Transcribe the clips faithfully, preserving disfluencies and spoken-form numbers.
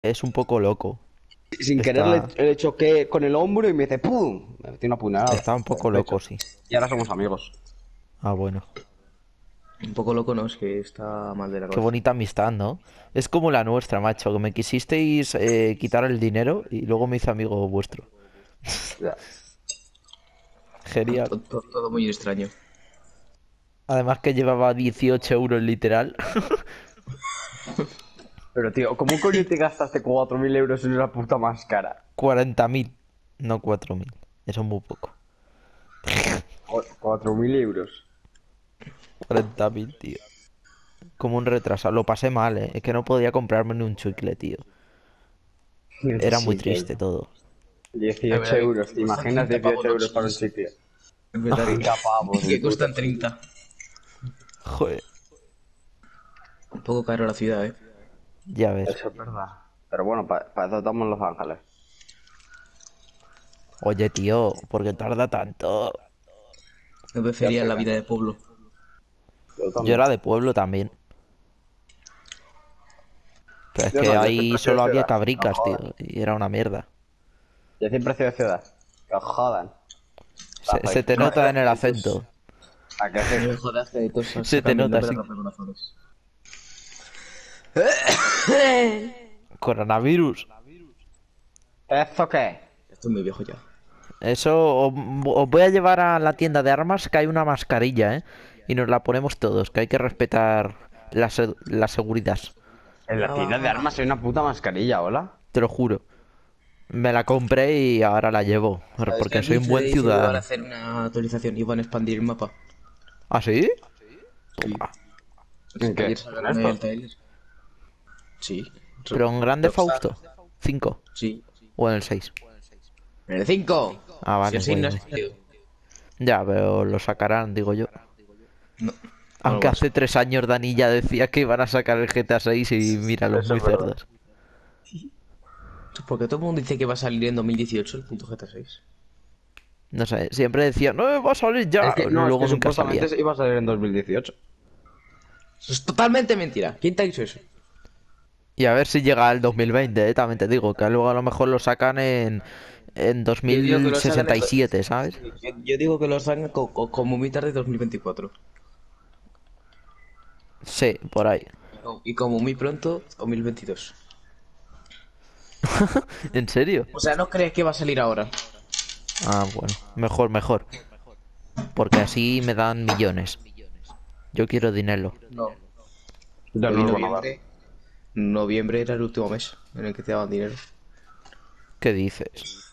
es un poco loco. Sin querer le, Está, le choqué con el hombro y me dice ¡pum! Me metí una puñalada está un por poco el pecho. loco, sí. Y ahora somos amigos. Ah, bueno. Un poco loco, ¿no? Es que está mal de la Qué cabeza. bonita amistad, ¿no? Es como la nuestra, macho, que me quisisteis eh, quitar el dinero y luego me hice amigo vuestro. Ya. Genial. Todo, todo- todo muy extraño. Además que llevaba dieciocho euros literal. Pero tío, ¿cómo coño te gastaste cuatro mil euros en una puta máscara? Cuarenta mil, no cuatro mil. Eso es muy poco. Cuatro mil euros. Cuarenta mil, tío. Como un retrasado. Lo pasé mal, ¿eh? Es que no podía comprarme ni un chicle, tío. Era muy diecisiete triste euros. todo. A dieciocho ver, a ver, euros, ¿te cuestan imaginas treinta pavos dieciocho los euros para un chiles. chicle? En verdad treinta pavos, que, el que puto cuestan chicle. treinta. Joder, Un poco caro la ciudad, ¿eh? ya ves. Eso es verdad. Pero bueno, para eso estamos en Los Ángeles. Oye, tío, ¿por qué tarda tanto? Me Ya prefería sé, la vida de ¿eh? pueblo. Yo Yo también. era de pueblo también. Pero es Yo que no, yo ahí siempre he sido de solo había ciudad. No cabricas, tío. jodan. Y era una mierda. Yo siempre he sido de ciudad. Que os jodan. Se, Rafael, se te más nota en el Aceitos. acento. ¿a qué sí? No me jodas que todos Se te sacan el nota, nombre de sí. rompecorazones. Coronavirus. ¿Esto qué? Estoy muy viejo ya. Eso, os, os voy a llevar a la tienda de armas que hay una mascarilla, ¿eh? Y nos la ponemos todos, que hay que respetar la, se- la seguridad. En la Ya tienda de va. armas hay una puta mascarilla, ¿hola? Te lo juro. Me la compré y ahora la llevo. ¿Sabes que Porque aquí soy un se buen dice que van a ciudadano. hacer una actualización y van a expandir el mapa? ¿Ah, sí? Sí. Toma. ¿En qué? Ayer ¿En sacaron el esto? trailer. Sí. Pero en Grande Rockstar. Fausto. Cinco. Sí. O en el seis. En el cinco. Ah, Si vale, así guay, no ha guay. salido. Ya, pero lo sacarán, digo yo. No. No lo Aunque van a hace sacar. tres años Dani ya decía que iban a sacar el G T A seis y míralos Eso muy es verdad. cerdos. Porque todo el mundo dice que va a salir en dos mil dieciocho el punto G T A seis. No sé, siempre decía, no, va a salir Es ya. que, no, es Luego que nunca supuestamente salía. se iba a salir en dos mil dieciocho. Eso es totalmente mentira. ¿Quién te ha dicho eso? Y a ver si llega el dos mil veinte, eh, también te digo, que luego a lo mejor lo sacan en, en Yo digo que lo sacan en... do- dos mil sesenta y siete, ¿sabes? Sí, yo, yo digo que lo sacan co- co- como muy tarde dos mil veinticuatro. Sí, por ahí. Y co- Y como muy pronto dos mil veintidós. ¿En serio? O sea, ¿no crees que va a salir ahora? Ah, bueno, mejor, mejor. Porque así me dan millones. Yo quiero dinero. No. Ya Hoy no lo van a dar. noviembre... Noviembre era el último mes en el que te daban dinero. ¿Qué dices?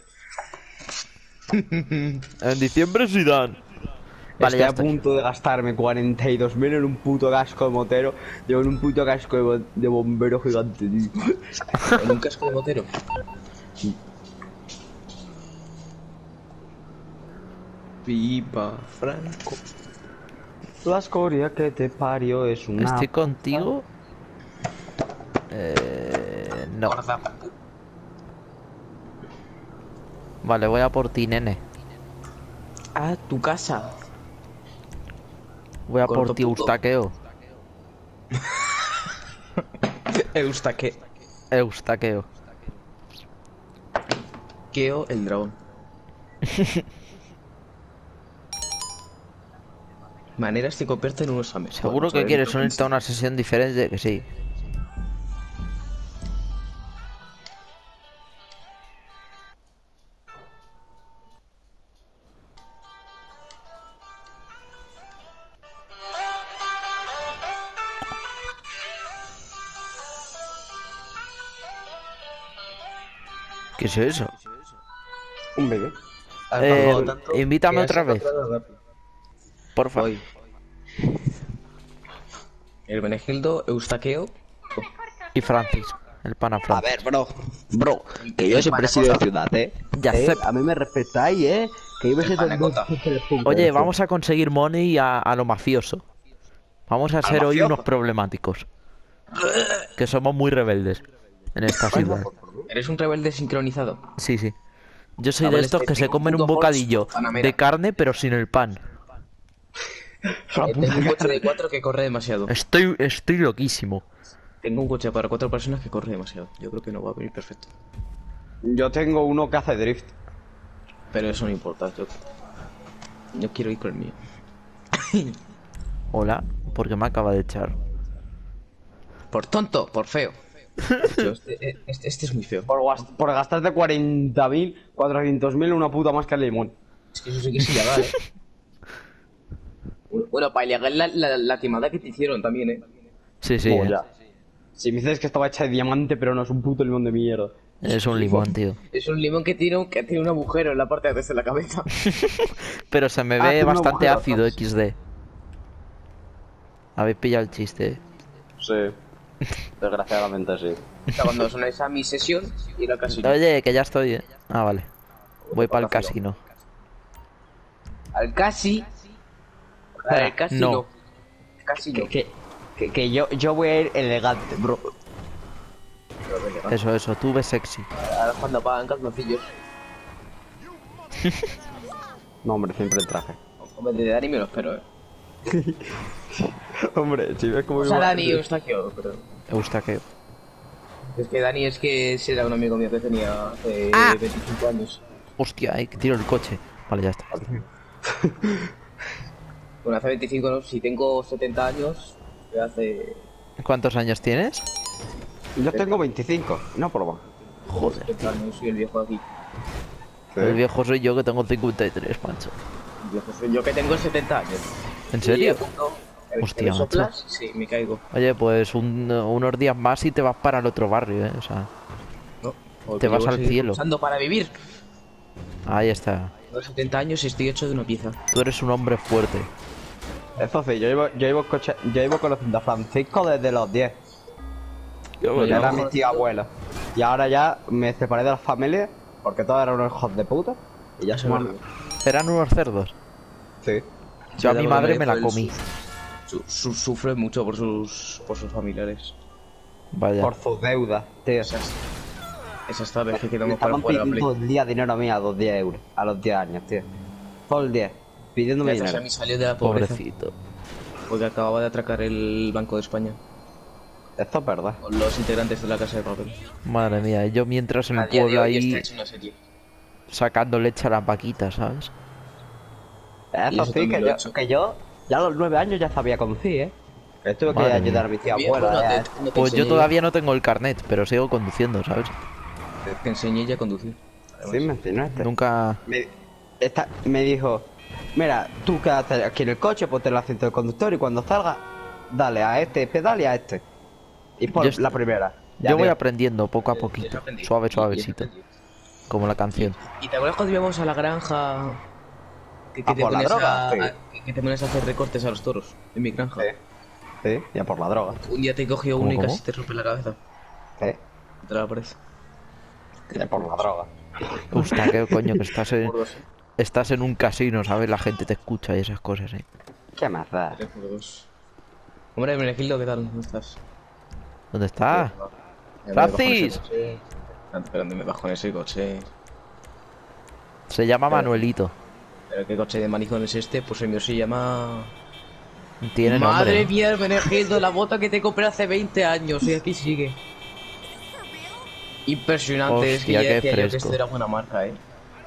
En diciembre sí dan. Vale, Estoy ya a estoy. punto de gastarme cuarenta y dos mil en un puto casco de motero. Llevo en un puto casco de, bo- de bombero gigante, tío. En un casco de motero. Viva Franco. La escoria que te parió es una... Estoy contigo. Eh, no. Gorda. Vale, voy a por ti, nene. A tu casa. Voy a por Corto ti, puto. Eustaqueo. Eustaque. Eustaqueo. Keo el dragón. Maneras que convierten en unos ames. Seguro que quieres unirte a una sesión diferente, que sí. ¿Qué es eso? Un bebé. Eh, invítame otra vez, porfa. Voy. El Benegildo, Eustaqueo. Y Francis, el pana A Francis. ver, bro. Bro, que yo siempre he sido de ciudad, ¿eh? Ya ¿Eh? sé. A mí me respetáis, ¿eh? Que yo me El sé panacota. Oye, vamos a conseguir money a, a lo mafioso. Vamos a ser hoy mafioso? unos problemáticos. Que somos muy rebeldes en esta ciudad. Eres un rebelde sincronizado. Sí, sí. Yo soy Ah, de vale, estos este que se tengo un comen un puto bocadillo Forge Panamera. de carne pero sin el pan. Eh, tengo un coche de cuatro que corre demasiado. Estoy, estoy loquísimo. Tengo un coche para cuatro personas que corre demasiado. Yo creo que no va a venir perfecto. Yo tengo uno que hace drift. Pero eso no importa. Yo, yo quiero ir con el mío. Hola, porque me acaba de echar. Por tonto, por feo. Yo, este, este, este es muy feo. Por, gas- por gastarte cuarenta mil, cuatrocientos mil en una puta máscara de limón. Es que eso sí que es ilegal, eh. Bueno, para ilegal la, la, la timada que te hicieron también, eh. Sí, sí, Oh, eh. ya. Si me dices que estaba hecha de diamante, pero no es un puto limón de mierda. Es un limón, tío. Es un limón que tiene un, que tiene un agujero en la parte de atrás de la cabeza. Pero se me Ah, ve tiene un bastante agujero ácido atrás. equis de. Habéis pillado el chiste, eh. Sí. Desgraciadamente sí. O sea, cuando sonáis a mi sesión, ir al casino. Oye, que ya estoy, eh. Ah, vale. Voy para el Casino. casino. Al casi. Al casino. No. Casino. Que, que, que yo, yo voy a ir elegante, bro. Eso, eso, tú ves sexy. Ahora cuando pagan calzoncillos. No, hombre, siempre el traje. Hombre, de Dani me lo espero, eh. Hombre, si ves como O sea, Dani Eustaquio, pero... Eustaquio. Es que Dani es que ese era un amigo mío que tenía hace Ah. veinticinco años. Hostia, eh, que tiro el coche. Vale, ya está. Bueno, hace veinticinco, no, si tengo setenta años, que hace... ¿Cuántos años tienes? Yo tengo veinticinco, no por más. Joder. setenta años, soy el viejo aquí. El viejo soy yo que tengo cincuenta y tres, mancho. El viejo soy yo que tengo setenta años. ¿En serio? Y a punto, eh, Hostia, ¿me macho. soplas? Sí, me caigo. Oye, pues un- unos días más y te vas para el otro barrio, eh. O sea, No, Te porque vas yo voy a al seguir cielo. luchando para vivir. ahí está. Tengo setenta años y estoy hecho de una pieza. Tú eres un hombre fuerte. Eso sí, yo llevo, yo llevo, coche, yo llevo conociendo a Francisco desde los diez. Yo Y era llevo- mi tío abuelo. Y ahora ya me separé de la familia porque todos eran unos hijos de puta. Y ya somos amigos. Eran unos cerdos. Sí. Yo a Sí, mi la madre verdad me la que comí. su- su- sufre mucho por sus por sus familiares. Vaya. Por sus deudas, tío. Esas, esas tardes que Me quedamos para estaban jugar a la pidiendo Play. todo el día dinero a mí a los diez euros. A los diez años, tío. Todo el día. Pidiéndome Gracias a dinero. mí salió de la pobreza Pobrecito. porque acababa de atracar el Banco de España Esto es verdad. con los integrantes de la Casa de Papel. Madre mía, yo mientras en A el día de pueblo hoy ahí está hecho una serie. sacando leche a las vaquitas, ¿sabes? Y Eso eso sí, también que lo he yo, hecho. que yo ya a los nueve años ya sabía conducir, ¿eh? Que tuve que Madre ayudar a mía. mi tía Viejo, abuela. no te- eh. no te Pues yo enseñé todavía no tengo el carnet, pero sigo conduciendo, ¿sabes? Te, te enseñé ya a conducir. Sí, me enseñaste. Nunca... Me, esta- me dijo, mira, tú quédate aquí en el coche, ponte el asiento del conductor y cuando salga, dale a este pedal y a este. Y por Yo est- la primera. Ya, Yo voy tío. aprendiendo poco a Yo poquito, he aprendido. suave, Y- y he suavecito, aprendido. como la canción. ¿Y te acuerdas cuando íbamos a la granja? Que, que ¿A te por la ponías droga? a, Sí. a- que- que te ponías a hacer recortes a los toros en mi granja. Sí. Sí, ya por la droga. Un día te cogió ¿Cómo, uno y cómo? casi te rompe la cabeza. Sí, Contra la pared. ya por la droga. Hostia, qué coño, que estás en, Por dos. estás en un casino, ¿sabes? La gente te escucha y esas cosas, ¿eh? ¿Qué más da? Tres por dos. Hombre, Menegildo, ¿qué tal? ¿Cómo estás? ¿Dónde está? Ya me bajo en ¡Francis! ese coche. Pero ¿dónde me bajo en ese coche? Se llama Manuelito. ¿Pero qué coche de manijón es este? Pues el mío se llama... Tiene Madre nombre. mía, Menegildo, la bota que te compré hace veinte años y aquí sigue. Impresionante, es que Hostia, ya qué decía yo que fresco. esto era buena marca, eh.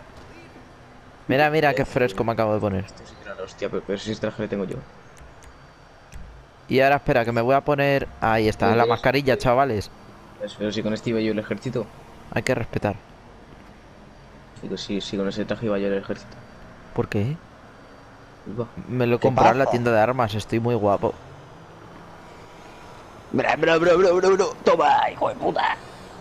Mira, mira qué fresco me acabo de poner. Esto sí que era la hostia, pero, pero si este traje le tengo yo. Y ahora espera, que me voy a poner... Ahí está, la mascarilla, chavales. Pues, pero si con este iba yo el ejército. Hay que respetar. Digo, si, si con ese traje iba yo el ejército. ¿Por qué? Iba. Me lo he ¿Qué comprado en la pasa? tienda de armas, estoy muy guapo. Bra, bra, bra, bra, bra, bra. Toma, hijo de puta.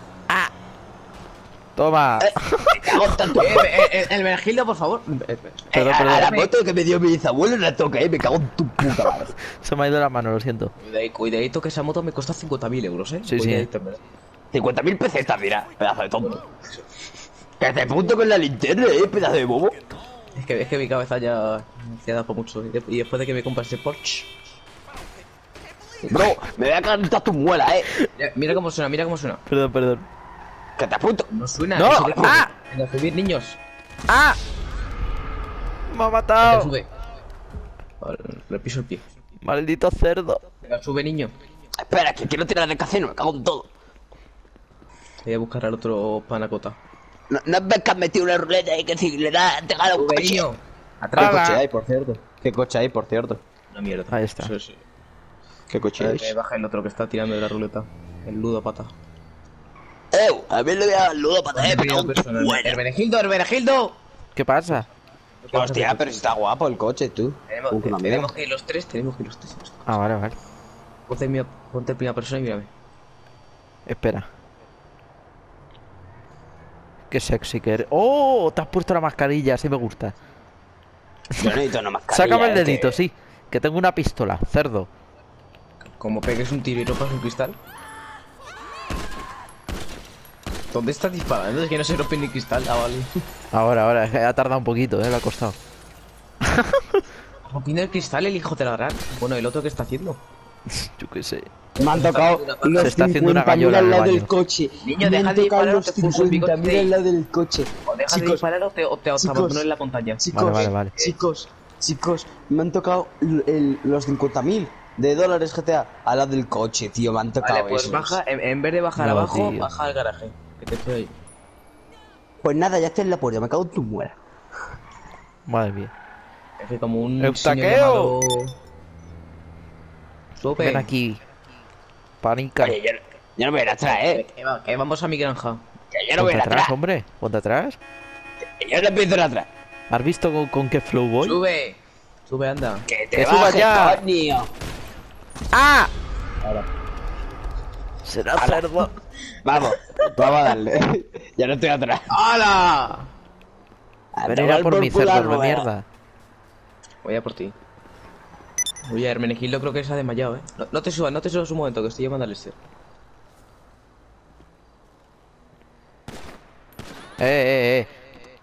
Toma. Me cago en tanto. Eh, eh, eh, el Menegildo, por favor. Eh, eh, Perdón, Eh, a, perdón. a la moto que me dio mi bisabuelo la toca, eh. Me cago en tu puta madre. Se me ha ido la mano, lo siento. Cuidadito, cuidadito que esa moto me cuesta cincuenta mil euros, eh. Sí, sí. Cuidadito, en verdad. cincuenta mil pesetas, mira. Pedazo de tonto. Que te punto con la linterna, eh. Pedazo de bobo. Es que, es que mi cabeza ya, ya da por mucho. Y de- y después de que me compras ese Porsche. Bro, me voy a cantar tu muela, eh. Ya, mira cómo suena, mira cómo suena. Perdón, perdón. Que te apunto. No suena. ¡No! que se deja- ¡Ah! Venga, subir, niños. ¡Ah! Me ha Venga, matado. sube. Vale, le piso el pie. Maldito cerdo. Venga, sube, niño. Espera, que quiero tirar el casino, me cago en todo. Voy a buscar al otro panacota. No, no ves que has metido una ruleta y que si le das, te gana un Sube, coche. niño. ¿Qué Atrás. coche hay, por cierto? ¿Qué coche hay, por cierto? Una mierda. Ahí está. Eso sí. ¿Qué coche Eh, hay? eh, baja el otro que está tirando de la ruleta. El ludo pata. Eh, a mí le voy a dar ludo para tener, me cago en tu muela. ¡Hermenegildo, Hermenegildo! ¿Qué pasa? Hostia, pero si está guapo el coche, tú. Tenemos, Uh, con amigo. tenemos que ir los tres, tenemos que ir los tres. Ah, vale, vale. Ponte, en mi- ponte en primera persona y mírame. Espera. Qué sexy que eres. ¡Oh! Te has puesto la mascarilla, así me gusta. Yo necesito una mascarilla. Sácame el eh, dedito, que- sí. Que tengo una pistola, cerdo. Como pegues un tiro y rompas un cristal. ¿Dónde estás disparando? Es que no se rompe ni cristal. Ah, vale. Ahora, ahora, es que ha tardado un poquito, eh, le ha costado. Rompiendo el cristal, el hijo de la gran. Bueno, ¿el otro qué está haciendo? Yo qué sé. Me han tocado los Se está haciendo una cincuenta mil gallola al en el lado baño. del coche. Niño, Me deja han de tocado disparar o los te pulso el cincuenta bigote. mil al lado del coche. O dejas de Chicos, disparar o te, o te chicos, abandono en la montaña. Chicos, Vale, vale, vale. chicos, chicos, me han tocado el- el- los cincuenta mil de dólares G T A al lado del coche, tío, me han tocado Vale, pues esos. baja, en, en vez de bajar No, abajo, tío. baja al garaje. Que te estoy ahí. Pues nada, ya estoy en la puerta, me cago en tu muera. Madre mía. Es que como un ¡Eutaqueo! señor llamado... Sube. Ven aquí. Panica. Oye, yo, yo no me voy a ir atrás, eh. Que, va- que vamos a mi granja. Que yo no voy a Ponte ir atrás, atrás. hombre. Ponte atrás. Que yo no empiezo a ir atrás. ¿Has visto con, con qué flow voy? Sube. Sube, anda. Que te Que suba bajes, ya. coño. ¡Ah! Ahora. Será cerdo. Vamos, vamos a darle. Ya no estoy atrás. ¡Hala! Ven a por mi culo, cerdo de rueda. mierda. Voy a por ti. Oye, Hermenegildo creo que se ha desmayado, eh. No, no te subas, no te subas un momento, que estoy llamando al Lester. Eh, eh, eh.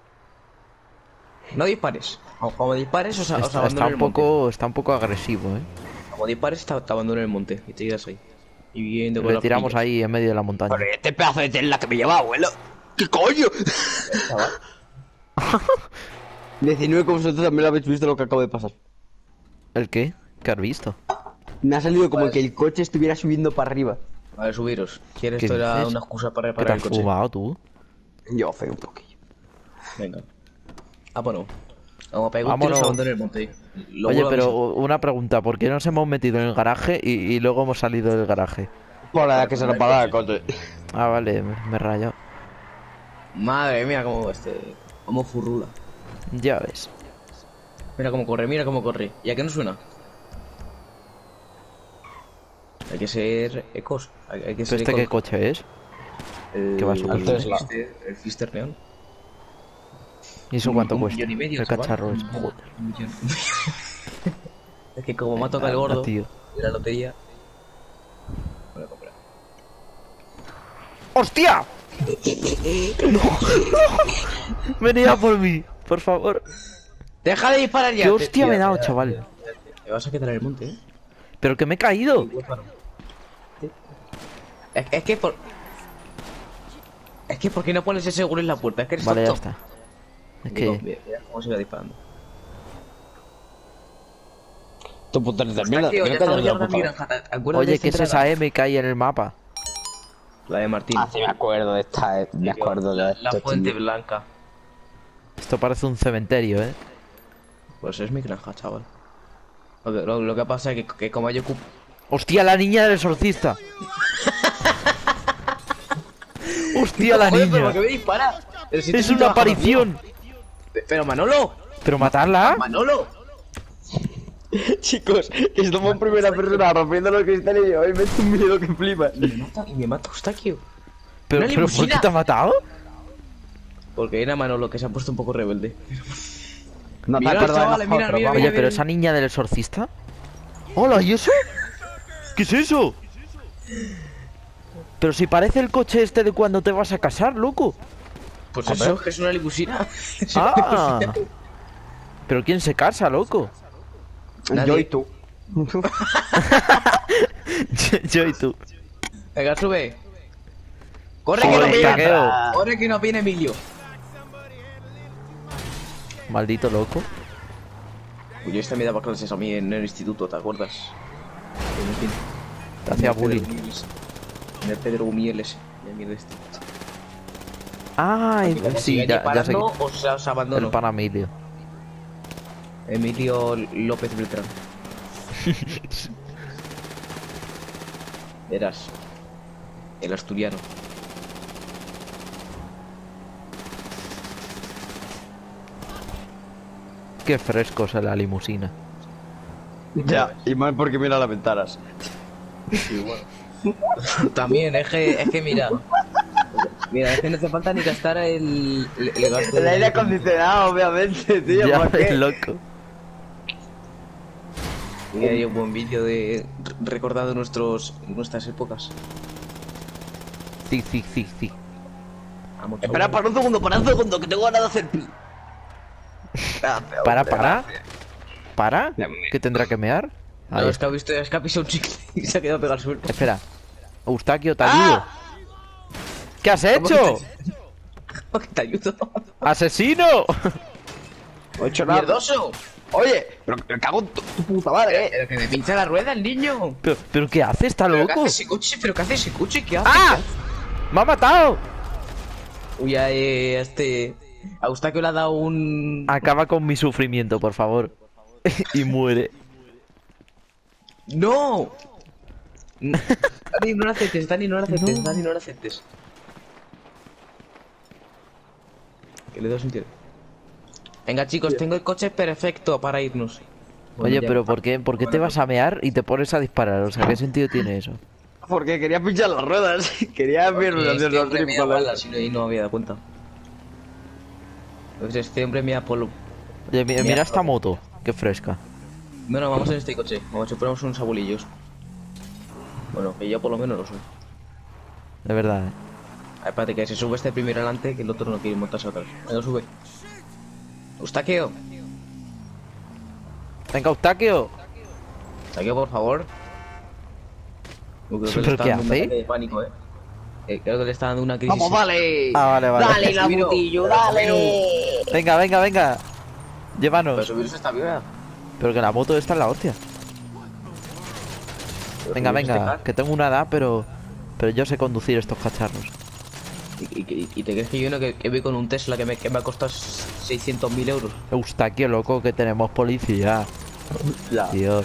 No dispares. Como, como dispares, os, os Está, abandono está en un el monte. poco, está un poco agresivo, eh. Como dispares, te, te abandono en el monte y te quedas ahí. Y viendo con Le las tiramos polillas. ahí en medio de la montaña. Pero este pedazo de tela que me lleva, abuelo. ¿Qué coño? Chaval. diecinueve como vosotros también lo habéis visto lo que acabo de pasar. ¿El qué? ¿Qué has visto? Me ha salido como Pues- que el coche estuviera subiendo para arriba. Vale, subiros. ¿Quieres? ¿Qué Esto era dices? una excusa para ¿Qué te reparar has el coche. fumado tú? Yo feo un poquillo. Venga. Ah, bueno. Vamos a pegar un Vámonos. tiro y se abandona en el monte. Lo Oye, vuelvo a pero avisar. una pregunta. ¿Por qué nos hemos metido en el garaje y, y luego hemos salido del garaje? Por la que se nos para el coche. Ah, vale, me, me he rayado. Madre mía, cómo este. Cómo furrula. Ya ves. Mira cómo corre, mira cómo corre. ¿Y a qué no suena? Hay que ser ecos. Hay, hay que ¿Pero ser este ecos. qué coche es? El, ¿Qué va a ser? el Tesla. Fister, el Fister Neon. ¿Y eso Un- cuánto un cuesta? millón y medio, El chaval. cacharro es. Un Joder. millón. Es que como me ha tocado el gordo tío. de la lotería. Voy a comprar. ¡Hostia! ¡No! Venid a por mí, por favor. ¡Deja de disparar ya! ¿Qué Te- hostia me he tira, dado, tira, chaval? tira, tira, tira. Te vas a quedar en el monte, eh. Pero que me he caído. Es, es que por. Es que ¿por qué no pones ese seguro en la puerta? Es que eres Vale, ya tonto. está. Es Digo, que. mira, mira cómo se va disparando. Tu puta de Hostia, mierda, tío, creo ya que estamos ya llegando a lo mi he granja. ¿Te te acuerdas de Oye, ¿qué es Centrala? esa M que hay en el mapa? La de Martín. Ah, sí, me acuerdo de esta, eh. Me acuerdo de la, esto, la fuente tío. blanca. Esto parece un cementerio, ¿eh? Pues es mi granja, chaval. Lo que, lo, lo que pasa es que, que como yo ocupo. ¡Hostia, la niña del exorcista! ¡Hostia, la Joder, pero niña! ¿por qué me dispara? Pero si ¡Es estoy una trabajando, aparición! tío. Pero Manolo, ¿Pero matarla? Manolo. Chicos, estamos en primera persona rompiendo los cristales y hoy me da un miedo que flipas. Y me mata, y me mata Eustaquio. ¿Pero, ¡Una pero por qué limusina! te ha matado? Porque era Manolo que se ha puesto un poco rebelde. No te Mira, acuerdas de chavales, mira, nosotros, mira, vamos. Oye, mira. pero esa niña del exorcista. ¡Hola! ¿Y eso? ¿Qué es eso? Pero si parece el coche este de cuando te vas a casar, loco. Pues A eso, ver. que es una limusina. Es una Ah. limusina. ¿Pero quién se casa, loco? Nadie. Yo y tú. yo, yo y tú. Venga, sube. Corre Joder, que no viene. taqueo. Corre que no viene Emilio. Maldito loco. Uy, yo este me daba clases a mí en el instituto, ¿te acuerdas? En fin. Te hacía bullying. El Pedro Humieles. Ya mierda este. Ay, ¿Me sí, sigue ya, ya sé. parando o se os abandono? El pana Emilio. Emilio López Beltrán. Verás. El asturiano. Qué frescos en la limusina. Ya, y más porque mira las ventanas. También, es que, es que mira. Mira, es que no hace falta ni gastar el, el, el gasto El de- aire acondicionado, obviamente, tío. Ya ¿por ves, qué? loco. Y hay un buen vídeo de recordando nuestros nuestras épocas. Sí, sí, sí, sí. Vamos, Espera, para un segundo, para un segundo, que tengo ganas de hacer pi. Gracias, Para, hombre, para. gracias. ¿Para? Ya me- ¿Que tendrá que mear? No, Ahí es que ha visto, es que ha pisado un chicle y se ha quedado pegado al suelo. Espera. Eustaquio, te ayudo. ¿Qué has hecho? ¿Cómo que te ayudo? ¡Asesino! No he hecho nada. ¡Mierdoso! Oye, pero me cago en tu, tu puta madre, eh. Pero que me pincha la rueda el niño. ¿Pero, pero qué hace? ¿Está ¿Pero qué loco? hace ese coche? ¿Pero qué hace ese coche? ¿Qué hace? ¡Ah! ¿Qué hace? ¡Me ha matado! Uy, a eh, este... A Eustaquio le ha dado un... Acaba con mi sufrimiento, por favor. Y muere. ¡No! Dani, no lo aceptes, Dani, no lo aceptes, Dani, no lo aceptes. Que le doy un tiro. Venga, chicos, tengo el coche perfecto para irnos. Bueno, Oye, ya. pero ¿por qué, ¿por qué te vas a mear y te pones a disparar? O sea, ¿qué sentido tiene eso? Porque quería pinchar las ruedas. Quería ver Porque los este los hombre me da trípodes. balas y no, y no me había dado cuenta. Pues este hombre me da polo. Oye, mi- Mira, mira esta moto. Qué fresca. Bueno, vamos en este coche. Vamos a ponemos unos abuelillos. Bueno, que yo por lo menos lo soy. De verdad, ¿eh? Ah, espérate, que se sube este primero adelante, que el otro no quiere montarse atrás. Venga, sube. Eustaquio. Venga, Eustaquio. Eustaquio, por favor. Yo creo que le ¿Pero está qué dando un hace? ataque de pánico, eh. Eh, Creo que le está dando una crisis. ¡Vamos, dale! Ah, vale, vale. ¡Dale, la Subiro. botillo, dale! Venga, venga, venga. Pero Llévanos. subirse está viva. Pero que la moto esta es la hostia. Venga, venga, que tengo una edad, pero pero yo sé conducir estos cacharros. ¿Y, y, y te crees que yo no que, que voy con un Tesla que me, que me ha costado seiscientos mil euros? Eustaquio, loco, que tenemos policía. Ya. Dios.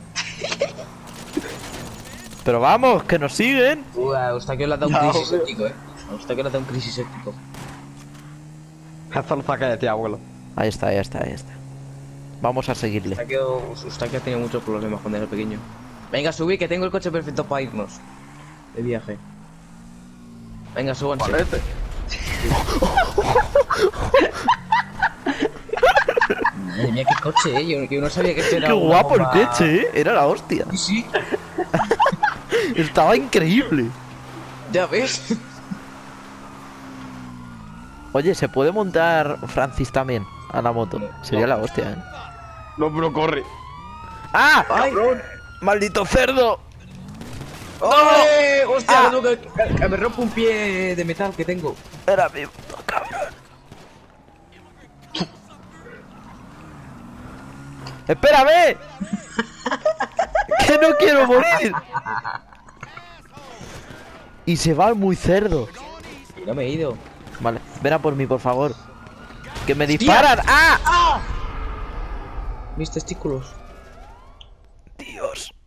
Pero vamos, que nos siguen. Uh, a Eustaquio le ha dado un Ya, crisis obvio. séptico, eh. A Eustaquio le ha dado un crisis séptico. Haz el saca de ti, abuelo. Ahí está, ahí está, ahí está. Vamos a seguirle. Eustaquio, Eustaquio ha tenido muchos problemas cuando era pequeño. Venga, subí, que tengo el coche perfecto para irnos. De viaje. Venga, súbanse. Vale, este. Madre mía, qué coche, eh. Yo, yo no sabía que esto era Qué una guapo el bomba- coche, ¿eh? Era la hostia. Sí, sí. Estaba increíble. Ya ves. Oye, ¿se puede montar Francis también a la moto? Sería la hostia, ¿eh? No, pero corre. ¡Ah! ¡Ay! ¡Maldito cerdo! ¡Ay! ¡Hostia! Ah. no, que, que- que me rompo un pie de metal que tengo. Era mi puto cabrón. ¡Espérame! ¡Que no quiero morir! Y se va muy cerdo. Ya me he ido. Vale, ven a por mí, por favor. ¡Que me disparan! ¡Ah! Mis testículos. Dios.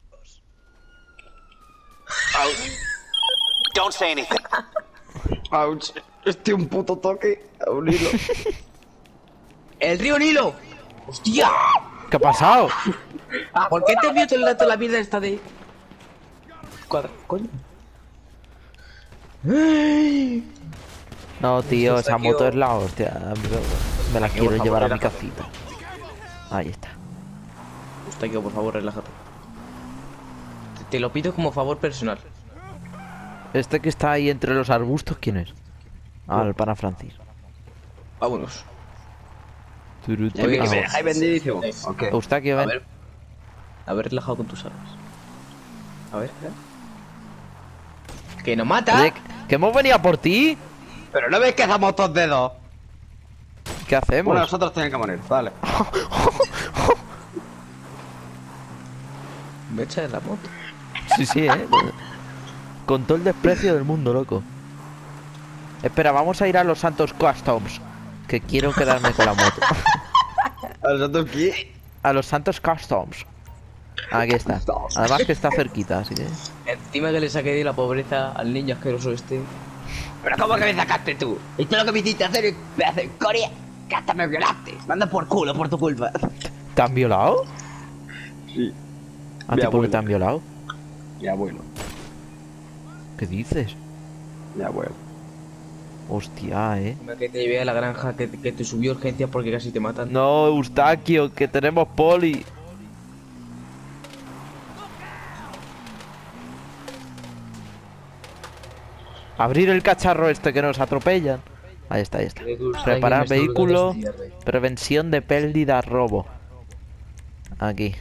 Don't say anything. Ouch. Estoy un puto toque a un hilo. ¡El río Nilo! ¡Hostia! ¿Qué ha pasado? ¿Por qué te envío todo el rato la mierda esta de... Cuadra... Coño. No, tío, Está esa aquí, moto oh. es la hostia. Me la Aquí, quiero por llevar a favor, mi relájate. casita. Ahí está. Eustaquio, por favor, relájate. Te, te lo pido como favor personal. Este que está ahí entre los arbustos, ¿quién es? Ah, el pana Francis. Vámonos. Turut- Oye, que Ah, me dejáis bendidísimo. Sí. Ok. Eustaquio, A ven. ver. A ver, relajado con tus armas. A ver, ¿eh? ¡Que no mata! Oye, que hemos venido a por ti. Pero no ves que damos dos dedos. ¿Qué hacemos? Bueno, nosotros tenemos que morir, vale. Me echa de la moto. Sí, sí, eh. Con todo el desprecio del mundo, loco. Espera, vamos a ir a los Santos Customs. Que quiero quedarme con la moto. ¿A nosotros qué? A los Santos Customs. Aquí está. Además que está cerquita, así que... Encima que le saqué de la pobreza al niño asqueroso este. ¿Pero cómo que me sacaste tú? Esto es lo que me hiciste hacer en pedazo de Corea. Que hasta me violaste. Manda por culo por tu culpa. ¿Te han violado? Sí. ¿A Mi ti por qué abuelo. te han violado? Mi abuelo. ¿Qué dices? Mi abuelo. Hostia, eh. Encima que te llevé a la granja, que, que te subió urgencias porque casi te matan. No, Eustaquio, que tenemos poli. Abrir el cacharro este que nos atropellan. Ahí está, ahí está. Preparar vehículo. Prevención de pérdida, robo. Aquí.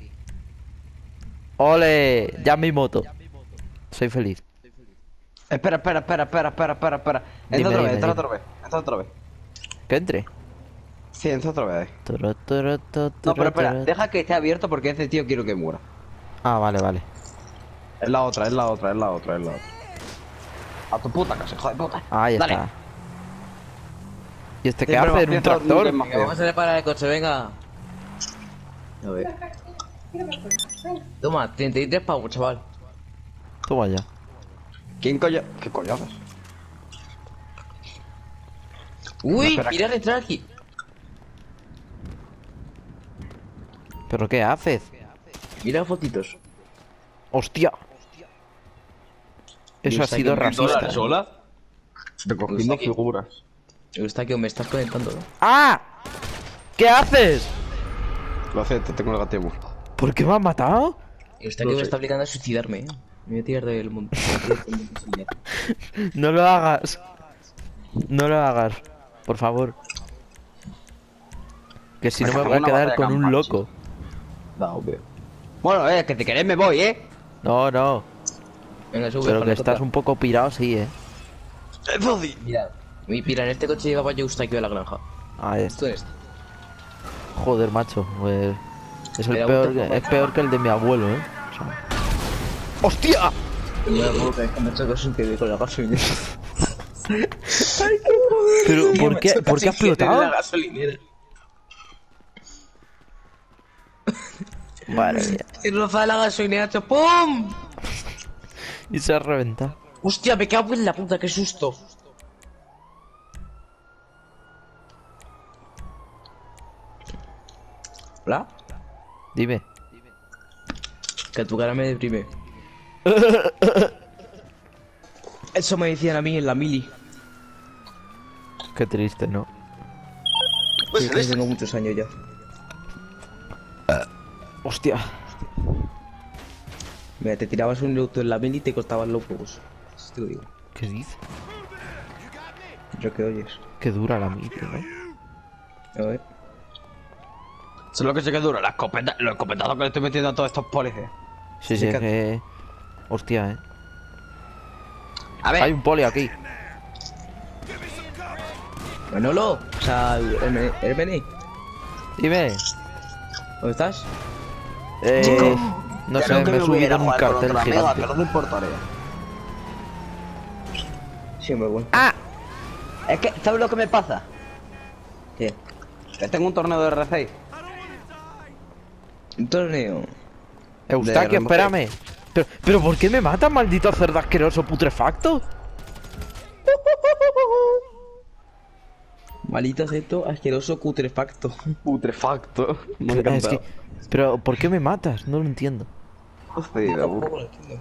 ¡Ole! Ya mi moto. Soy feliz. Espera, espera, espera, espera, espera, espera, espera. Dime, Entra otra dime, vez, entra dime. otra vez. Entra otra vez. Que entre. Sí, entra otra vez. Turu, turu, tu, No, turu, pero espera, turu. deja que esté abierto porque ese tío quiero que muera. Ah, vale, vale. Es la otra, es la otra, es la otra, es la otra. A tu puta casa, hijo de puta. Ahí Dale. está. ¿Y este qué Siempre hace? me ¿En un empieza tractor? nunca es más Venga, feo. vamos a reparar el coche, venga. A ver. Toma, treinta y tres pavos, chaval. Toma ya. ¿Quién coño? ¿Qué coño haces? Uy, espera. mira entrar aquí. ¿Pero qué haces? Mira fotitos. ¡Hostia! Eso ha está sido aquí, racista. sola? Recogiendo aquí. figuras. Eustaquio, me estás conectando, ¿no? ¡Ah! ¿Qué haces? Lo acepto, tengo negativo. ¿Por qué me has matado? Eustaquio No me sé. está obligando a suicidarme, ¿eh? Me voy a tirar del monte. No lo hagas. No lo hagas. Por favor. Que si no me voy a quedar con un loco. Da, obvio. Bueno, eh, que te querés me voy, eh. No, no. Venga, sube. Pero con que la estás tota. un poco pirado, sí, eh. Eso sí. Mira, mi pira, en este coche llevaba yo Eustaquio de la granja. Ahí Esto está. es este. Joder, macho. Pues... Es el Pero peor, aún te que- es peor que el de mi abuelo, eh. O sea... ¡Hostia! Mira, boca, es que me ha hecho cosas que con la gasolinera. Pero, ¿por qué, ¿por qué ha explotado? La gasolinera. Madre mía. Y roza la gasolinera, hecho ¡pum! Y se ha reventado. Hostia, me cago en la puta, qué susto. ¿Hola? Dime. Que tu cara me deprime. Eso me decían a mí en la mili. Qué triste, ¿no? Sí, es que tengo muchos años ya. Hostia. Mira, te tirabas un auto en la mili y te costaban los huevos. Eso te lo digo. ¿Qué dices? Lo que oyes. Qué dura la mili, ¿no? A ver. Eso es lo que sé que dura, la escopeta, los escopetazos que le estoy metiendo a todos estos policías. Sí, Sí, sí, es que- que... Hostia, eh. A ver, Hay un poli aquí. Manolo, o sea, el Hermene, Dime. ¿dónde estás? Eh... No sé, me he subido en un cartel que gigante. no me importaría. Sí, me voy. ¡Ah! Es que, ¿sabes lo que me pasa? ¿Qué? Que tengo un torneo de R seis. Un torneo. Eustaquio, Rainbow espérame. Pero, pero ¿por qué me matas, maldito cerdo asqueroso putrefacto? Malito acepto, asqueroso, cutrefacto. Putrefacto. Me ha Es encantado. que... Pero, ¿por qué me matas? No lo entiendo. Hostia, de burro.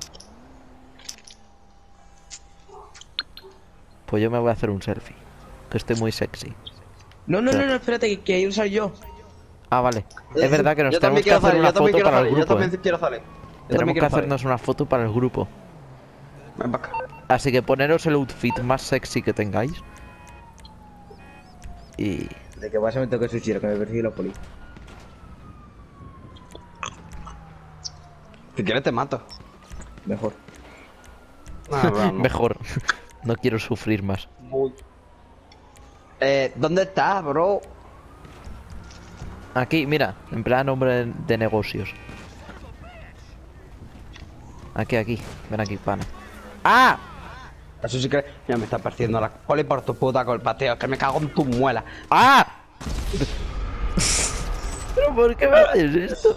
Pues yo me voy a hacer un selfie. Que estoy muy sexy. No, no, no, no, espérate, que, que hay un usar yo. Ah, vale. Es verdad que nos Yo tenemos también que quiero hacer salir, una yo también foto quiero para el salir, Yo grupo, también eh. quiero salir. Yo Tenemos también que quiero salir. hacernos una foto para el grupo. Ven para acá. Así que poneros el outfit más sexy que tengáis. Y... De que vas a meter que suicidio, que me persigue la poli. Si quieres te mato. Mejor. Ah, vamos. Mejor. No quiero sufrir más. Muy. Eh, ¿dónde estás, bro? Aquí, mira, en plan hombre de negocios. Aquí, aquí. Ven aquí, pana. ¡Ah! Eso sí que... Mira, me está pareciendo la poli por tu puta con el pateo. Que me cago en tu muela. ¡Ah! ¿Pero por qué me haces esto?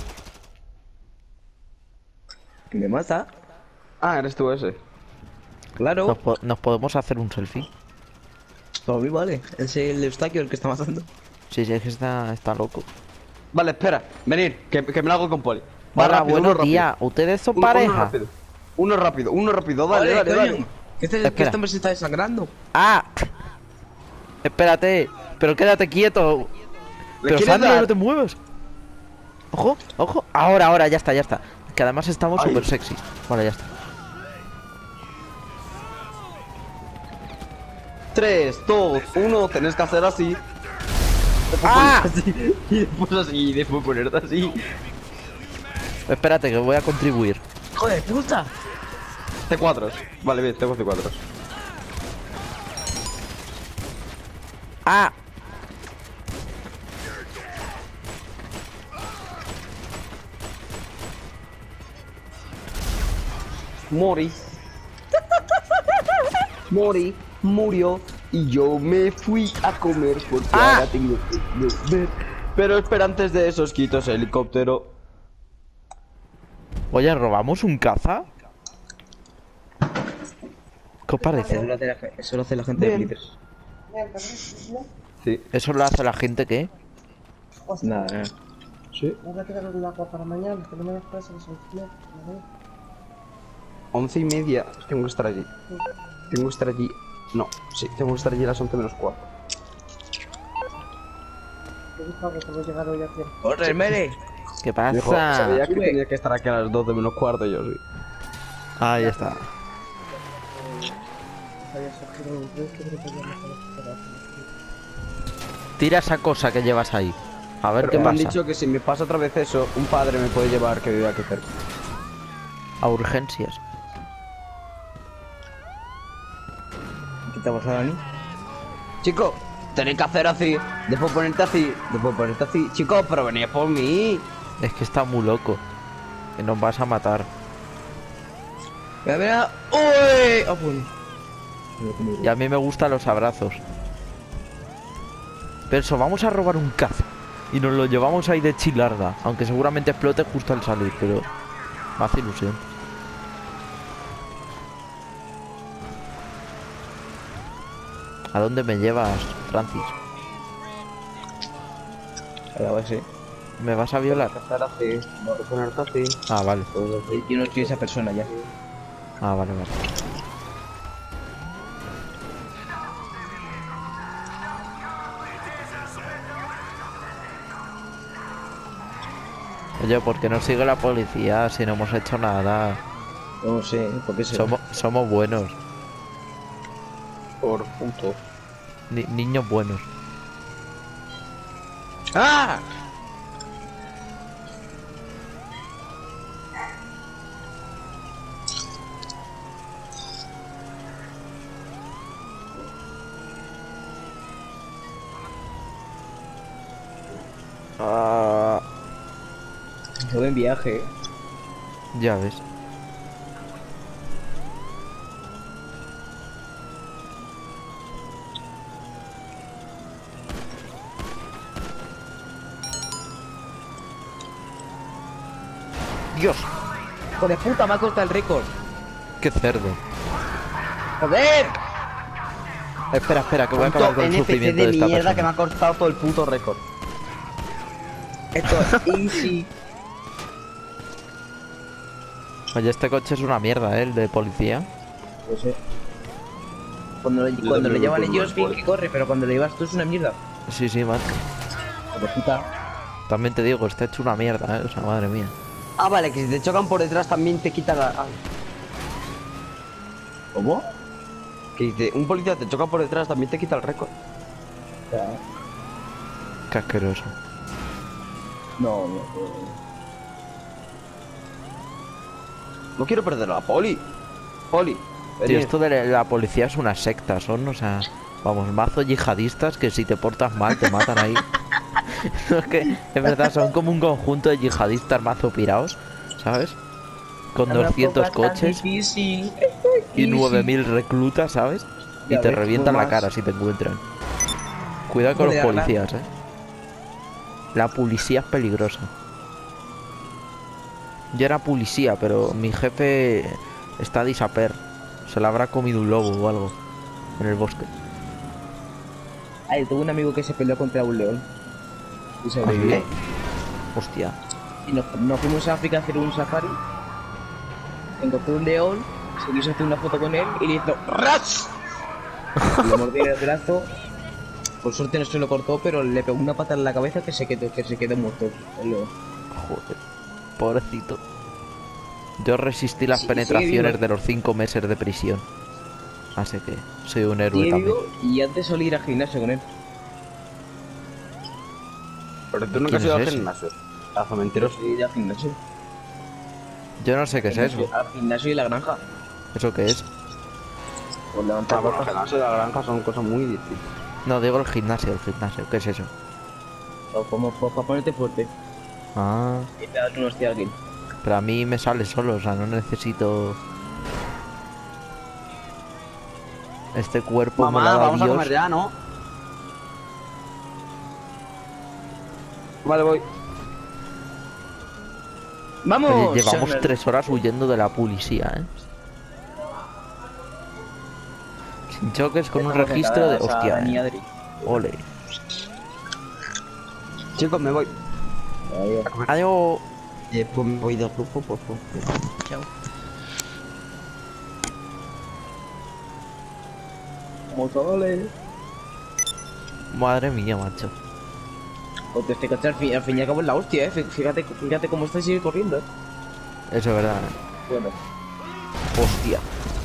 ¿Que me mata? Ah, eres tú ese. Claro. ¿Nos, po- nos podemos hacer un selfie? Para mí vale. Es el Eustaquio el que está matando. Sí, sí, es que está, está loco. Vale, espera. Venir, que, que me lo hago con poli. Va Hola, rápido, uno buenos rápido. días. ¿Ustedes son Uno- pareja? Uno rápido. Uno rápido, uno rápido. Dale, Vale, dale, coño. dale. ¿Qué este, Espera. que este hombre se está desangrando? ¡Ah! Espérate, pero quédate quieto. ¿Le Pero quieres Sandra, dar? no te muevas. Ojo, ojo. Ahora, ahora, ya está, ya está. Que además estamos Ay. súper sexy. Vale, ya está. tres, dos, uno, tenés que hacer así. Después ¡Ah! ponerte así, y después así, y después ponerte así. Espérate, que voy a contribuir. Joder, ¿te gusta? C cuatro. Vale, bien, tengo C cuatro. ¡Ah! Mori. Mori murió y yo me fui a comer porque ¡Ah! ahora tengo que volver. Pero espera, antes de eso, quito ese helicóptero. Oye, ¿robamos un caza? ¿Qué os parece? Eso lo hace la, ge- eso lo hace la gente de Bien. Blizzard. Sí. ¿Eso lo hace la gente qué? Nada, nada. Sí. Voy a tirar un agua para mañana, que no me después a las once y media, ¿vale? Once y media. Tengo que estar allí. Tengo que estar allí. No, sí, tengo que estar allí a las once menos cuatro. Te dijo algo que voy a llegar hoy a tiempo. ¡Corre, Mere! ¿Qué Dijo, pasa? sabía que Sube. tenía que estar aquí a las doce menos cuarto y yo sí. Ahí está. Había surgido un imprevisto que podíamos haber superado. Tira esa cosa que llevas ahí. A ver Pero qué me han pasa. dicho que si me pasa otra vez eso, un padre me puede llevar que vive aquí cerca. A urgencias. ¿Qué te ha pasado, Dani? Chico, tenéis que hacer así, después ponerte así, después ponerte así. Chicos, pero venid por mí. Es que está muy loco. Que nos vas a matar. Mira, mira. ¡Uy! Ah, pues. Y a mí me gustan los abrazos. Pero eso, vamos a robar un caza. Y nos lo llevamos ahí de chilarda. Aunque seguramente explote justo al salir, pero me hace ilusión. ¿A dónde me llevas, Francis? A ver, sí. ¿Me vas a violar? Hacer así, ponerte así. Ah, vale. Yo no soy esa persona ya. Ah, vale, vale. Oye, ¿por qué nos sigue la policía si no hemos hecho nada? No sé, ¿por qué se Somos, somos buenos. Por puto. Ni- niños buenos. ¡Ah! Ah, Buen viaje. ya ves. Dios, ¡Hijo de puta! Me ha cortado el récord. qué cerdo. ¡Joder! Espera, espera, que voy a acabar con el N P C sufrimiento de de esta mierda que me persona. ha cortado todo el puto récord. Esto es easy. Oye, este coche es una mierda, ¿eh? El de policía. No sé. Cuando, lo- cuando lo llevan ellos, bien que corre, pero cuando lo llevas tú es una mierda. Sí, sí, man. Hijo de puta. También te digo, está hecho una mierda, ¿eh? O sea, madre mía. Ah, vale, que si te chocan por detrás también te quita la... ah, ¿Cómo? que dice, un policía te choca por detrás también te quita el récord. Qué asqueroso. No, no. No quiero perder a la poli. Poli. Tío, venid. esto de la policía es una secta, son, o sea, vamos, mazo yihadistas que si te portas mal te matan ahí. No, es que, es verdad, son como un conjunto de yihadistas mazo piraos, ¿sabes? con doscientos coches y nueve mil reclutas, ¿sabes? Y te revientan la cara si te encuentran. Cuidado con los policías, eh. La policía es peligrosa. Yo era policía, pero mi jefe está disaper. Se la habrá comido un lobo o algo en el bosque. Ay, tuve un amigo que se peleó contra un león y ¿Ah, sobrevivió. sí? Hostia. Y nos, nos fuimos a África a hacer un safari. Encontró un león, se quiso hacer una foto con él y le hizo ¡ras! Le mordió el brazo. Por suerte no se lo cortó, pero le pegó una pata en la cabeza que se quedó, que se quedó muerto el león. Joder, pobrecito. Yo resistí las Sí, penetraciones sí, de los cinco meses de prisión. Así que soy un héroe Y, también. y antes solía ir al gimnasio con él. Pero tú nunca ¿Quién has ido es al ese? gimnasio. Lazo mentiroso. Sí, ir al gimnasio. Yo no sé qué es eso. Al gimnasio y la granja. ¿Eso qué es? Por levantar Ah, bueno, el rocas. gimnasio y la granja son cosas muy distintas. No, digo el gimnasio, el gimnasio. ¿Qué es eso? O como para ponerte fuerte. Ah, Y te das unos tíos aquí. pero a mí me sale solo, o sea, no necesito... Este cuerpo me lo ha Mamá, dado vamos a Dios. comer ya, ¿no? Vale, voy. ¡Vamos! Oye, llevamos Shannon. tres horas huyendo de la policía, ¿eh? Sin choques, con un Estamos en registro de... casa, Hostia, Dani eh. Adri. Ole. Chicos, me voy. Adiós. Adiós. Eh, pues me voy del grupo, por favor. Chao. Como chavales. Madre mía, macho. Pues este coche al fin, al fin y al cabo es la hostia, eh. Fíjate, fíjate cómo está y sigue corriendo, eh. Eso es verdad, ¿eh? Bueno. Hostia.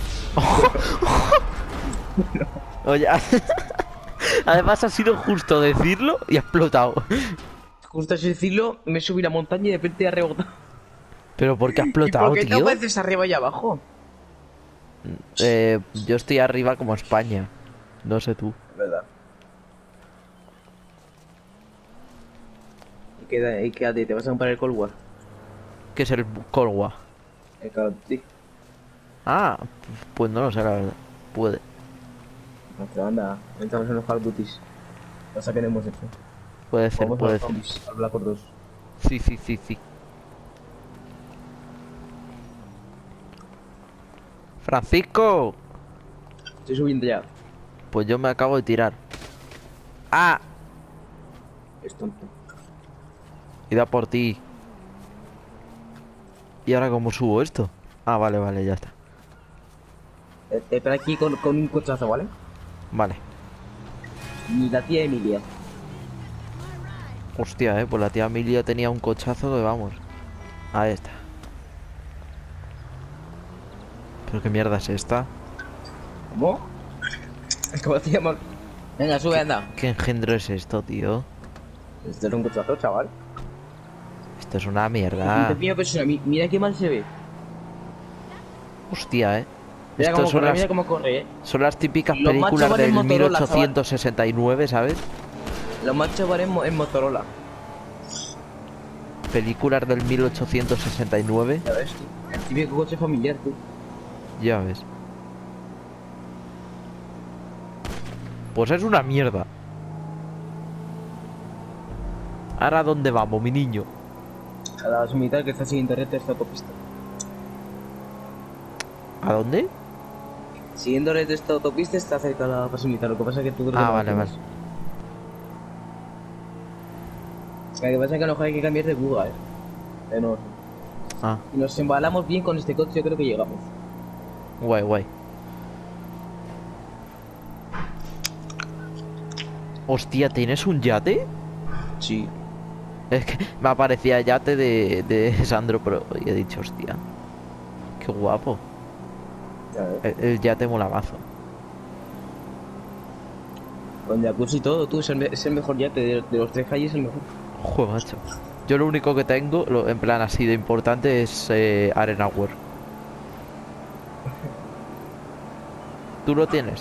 Oye, además ha sido justo decirlo y ha explotado. Justo así decirlo, me subí la montaña y de repente ha rebotado. Pero ¿por qué ha ¿Y explotado, por qué tío? no veces arriba y abajo? Eh, yo estoy arriba como España. No sé tú. Verdad. Y queda, y quédate, te vas a comprar el Cold War. ¿Qué es el Cold War? El Call of Duty. Ah, pues no lo sé, la verdad. Puede. Nuestra banda, entramos en los Call of Duty. Cosa que no hemos hecho. Puede ser, Vamos a puede los ser. zombies, al Black Ops dos. Sí, sí, sí, sí. Francisco. Estoy subiendo ya. Pues yo me acabo de tirar. Ah, Es tonto. ida por ti. ¿Y ahora cómo subo esto? Ah, vale, vale, ya está. Eh, Espera aquí con, con un cochazo, ¿vale? Vale. Ni la tía Emilia. Hostia, eh, pues la tía Emilia tenía un cochazo que vamos. Ahí está. ¿Pero qué mierda es esta? ¿Cómo? ¿Cómo te llamas? Venga, sube, anda. ¿Qué engendro es esto, tío? Esto es un cochazo, chaval. Esto es una Dios mierda. mío, persona, mi- mira qué mal se ve. Hostia, eh. Mira Estos cómo son corre, las, mira cómo corre, eh. son las típicas Los machos películas van en del Motorola, mil ochocientos sesenta y nueve, ¿sabes? Los machos van en, mo- en Motorola. Películas del mil ochocientos sesenta y nueve. Ya ves, tú. El típico coche familiar, tú. Ya ves. Pues es una mierda. Ahora, ¿dónde vamos, mi niño? A la base militar que está siguiendo red de esta autopista. ¿A dónde? Siguiendo red de esta autopista está cerca de la base militar. Lo que pasa es que tú creo que Ah, no vale, la vale. tienes. Lo que pasa es que a lo mejor hay que cambiar de Google, eh. De nuevo. Ah, Si nos embalamos bien con este coche, yo creo que llegamos. guay, guay. Hostia, ¿tienes un yate? Sí. Es que me aparecía yate de, de Sandro Pro y he dicho, hostia, qué guapo. Ya ves. El, el yate mola mazo. Con jacuzzi y todo, tú. Es el, me- es el mejor yate de, de los tres calles, es el mejor. Joder, macho. Yo lo único que tengo, lo- en plan así de importante, es eh, Arenaware. ¿Tú lo tienes? Sí.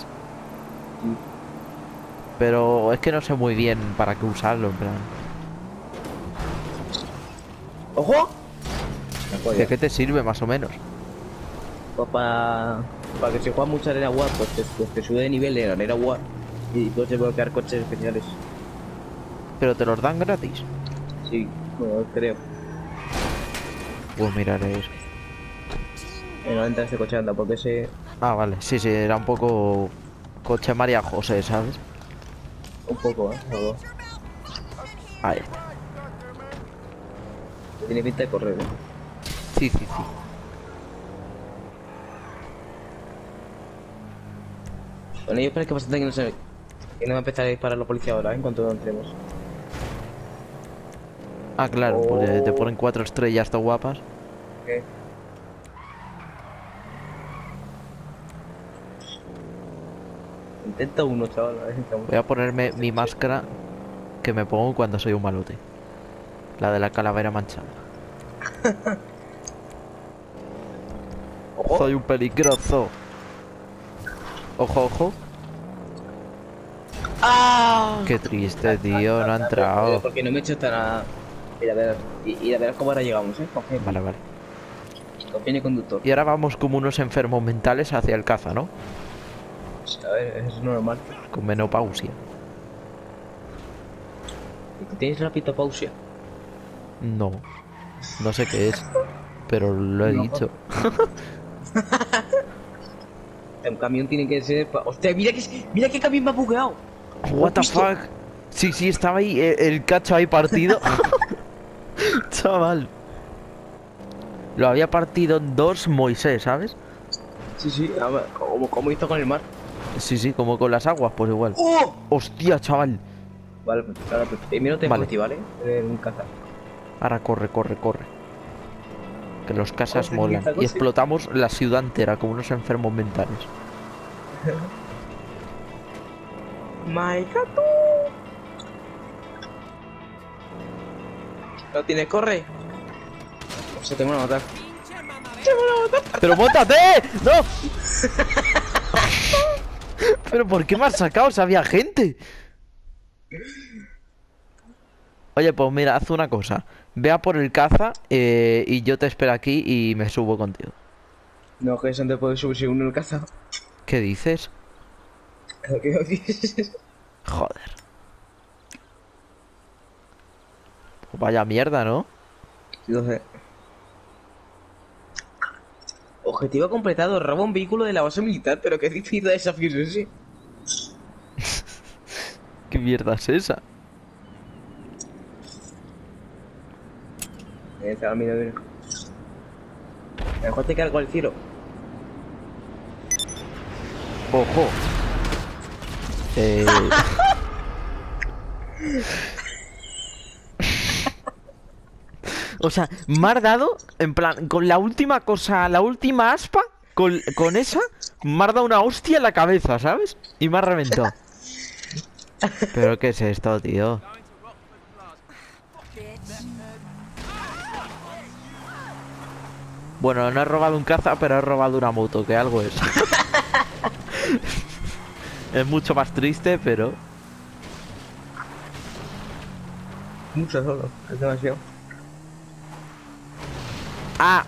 Pero es que no sé muy bien para qué usarlo, en plan. ¡Ojo! ¿De qué te sirve más o menos? Pues para, para que se juega mucha arena war, pues te, pues te sube de nivel en arena war y puedes desbloquear coches especiales. ¿Pero te los dan gratis? Sí, bueno, creo. Pues miraré eso. En la venta de este coche anda, porque ese... Ah, vale, sí, sí, era un poco coche María José, ¿sabes? Un poco, ¿eh? Algo. Ahí está. Tiene pinta de correr, ¿eh? Sí, sí, sí. Bueno, yo espero que bastante que no se... que no va a empezar a disparar la policía ahora, ¿eh? En cuanto entremos. Ah, claro, Oh. porque te ponen cuatro estrellas tan guapas. ¿Qué? Intenta uno, chaval, a ver si estamos. Voy a ponerme mi máscara que me pongo cuando soy un malote. La de la calavera manchada. ¡Ojo! Soy un peligroso. Ojo, ojo. ¡Ah! Qué triste, tío, no ha entrado. Porque no me he hecho tan a... Ir a ver, ir a ver cómo ahora llegamos, ¿eh? Confía en mí. Vale, vale. Confía en el conductor. Y ahora vamos como unos enfermos mentales hacia el caza, ¿no? A ver, es normal. Con menopausia. ¿Tienes rapidopausia? No. No sé qué es. Pero lo he No. dicho. Un camión tiene que ser... pa- ¡Hostia, mira que, mira qué camión me ha bugueado! What the ¿Has visto? fuck? Sí, sí, estaba ahí el, el cacho ahí partido. Chaval. Lo había partido en dos Moisés, ¿sabes? Sí, sí, a ver, como, como hizo con el mar. Sí, sí, como con las aguas, pues igual. ¡Oh! Hostia, chaval. Vale, pues ahora pues, primero te Vale. vale. ¿vale? En un caza. Ahora corre, corre, corre. Que los casas Corre, molan. grita, Y coche. explotamos la ciudad entera como unos enfermos mentales. ¡My gato! ¿No tiene corre? O sea, te van a matar. ¡Pero mótate! ¡No! ¿Pero por qué me has sacado si había gente? Oye, pues mira, haz una cosa. Ve a por el caza eh, y yo te espero aquí y me subo contigo. No, que eso no te puede subir si uno en el caza. ¿Qué dices? Lo que dices. Joder. Pues vaya mierda, ¿no? Entonces... Objetivo completado, roba un vehículo de la base militar, pero qué difícil de desafío es ese. ¿Qué mierda es esa? Eh, mira, mira, mira. Mejor te cargo el tiro. Ojo. Eh... O sea, me has dado, en plan, con la última cosa, la última aspa, con, con esa, me has dado una hostia en la cabeza, ¿sabes? Y me has reventado. ¿Pero qué es esto, tío? Bueno, no he robado un caza, pero he robado una moto, que algo es. Es mucho más triste, pero... Mucho solo, es demasiado. ¡Ah!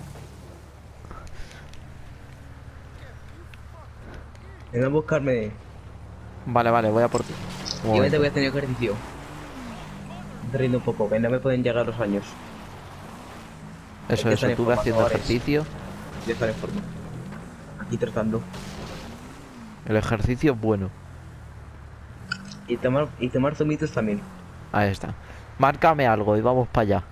Ven a buscarme. Vale, vale, voy a por ti. Un Yo te momento. voy a tener ejercicio. Te rindo un poco, que no me pueden llegar los años. Eso, que eso, están en estuve forma, haciendo chavales. ejercicio. Ya estar en forma. Aquí tratando. El ejercicio es bueno. Y tomar, y tomar zumitos también. Ahí está. Márcame algo y vamos para allá.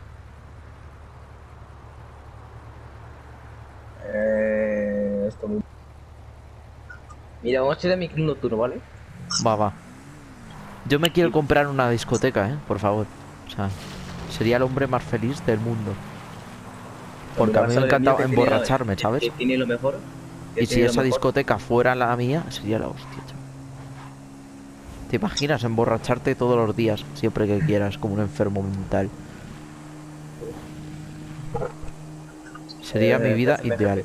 Eh, esto muy... Mira, vamos a echar a mi club nocturno, ¿vale? Va, va. Yo me quiero comprar una discoteca, ¿eh? Por favor. O sea, sería el hombre más feliz del mundo. Porque a mí me encanta emborracharme, ¿sabes? Que tiene lo mejor. que Y si tiene lo esa mejor. discoteca fuera la mía, sería la hostia, chaval. ¿Te imaginas emborracharte todos los días, siempre que quieras, como un enfermo mental? Sería Eh, mi vida déjame, ideal.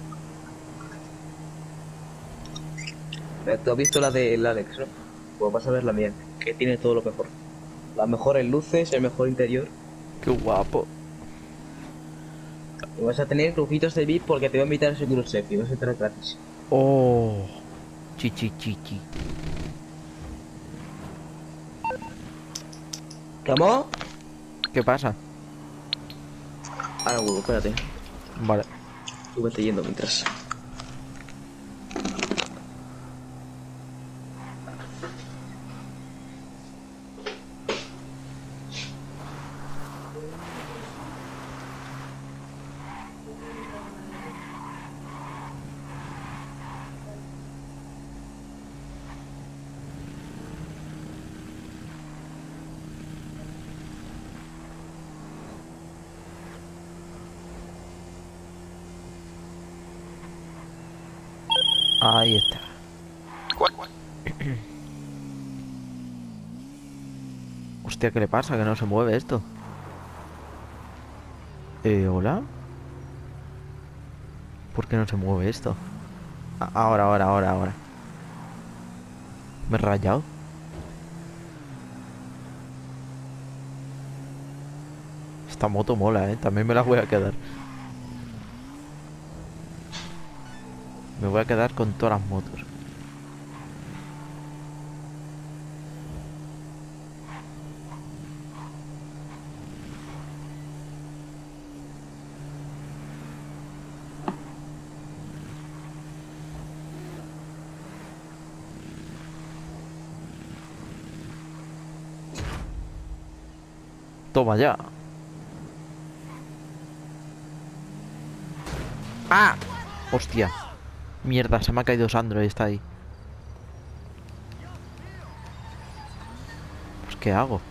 Eh, Tú has visto la del Alex, ¿no? Pues vas a ver la mía, que tiene todo lo mejor. Las mejores luces, el mejor interior. Qué guapo. Y vas a tener truquitos de V I P porque te voy a invitar a ese crucero y vas a entrar gratis. Oh. Chichi, chichi. ¿Cómo? ¿Qué pasa? Ahora huevo, espérate. Vale. Tú vete yendo mientras. Ahí está. Hostia, ¿qué le pasa? Que no se mueve esto. Eh, ¿hola? ¿Por qué no se mueve esto? A- Ahora, ahora, ahora, ahora. Me he rayado. Esta moto mola, ¿eh? También me la voy a quedar. Me voy a quedar con todas las motos. Toma ya. ¡Ah! Hostia. Mierda, se me ha caído Sandro y está ahí. Pues ¿qué hago?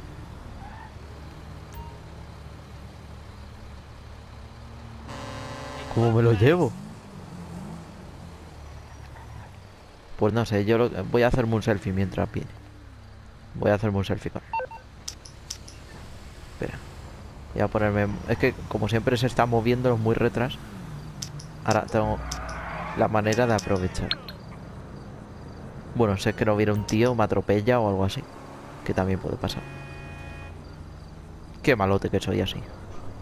¿Cómo me lo llevo? Pues no sé, yo lo... voy a hacerme un selfie mientras viene. Voy a hacerme un selfie con él. Espera. Voy a ponerme... Es que como siempre se está moviendo muy retras. Ahora tengo la manera de aprovechar. Bueno, sé que no viene un tío, me atropella o algo así. Que también puede pasar. Qué malote que soy así.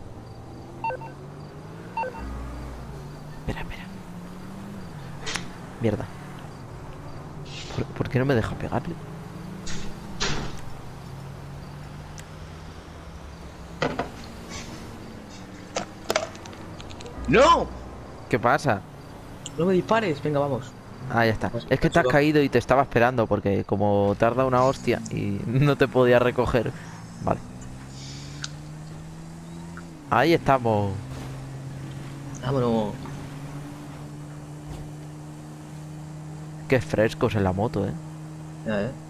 Espera, espera. Mierda. ¿Por, por qué no me deja pegarle? ¡No! ¿Qué pasa? No me dispares, venga, vamos. Ah, ya está. Pues, Es que te has pues, caído y te estaba esperando porque como tarda una hostia y no te podía recoger. Vale. Ahí estamos. Vámonos. Qué frescos en la moto, eh. Ya, eh.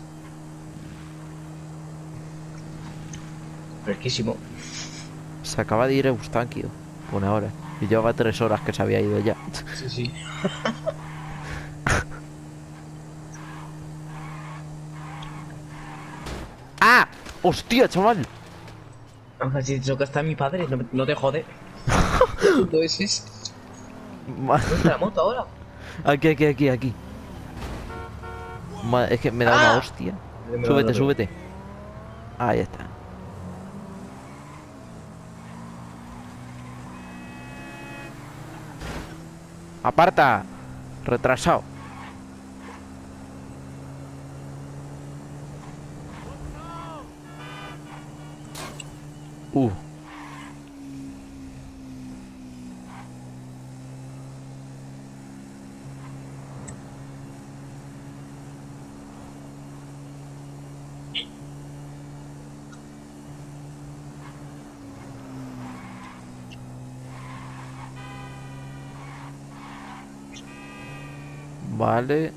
Fresquísimo. Se acaba de ir Eustaquio. Una hora. Y llevaba tres horas que se había ido ya. Sí, sí. ¡Ah! ¡Hostia, chaval! Aunque si te hasta mi padre, no, no te jode. ¿Tú es? Ma- ¿Dónde está la moto ahora? Aquí, aquí, aquí, aquí. Ma- Es que me da ¡Ah! una hostia. Me da Súbete, una- súbete. Ahí está. Aparta. Retrasado. Uh. Vale.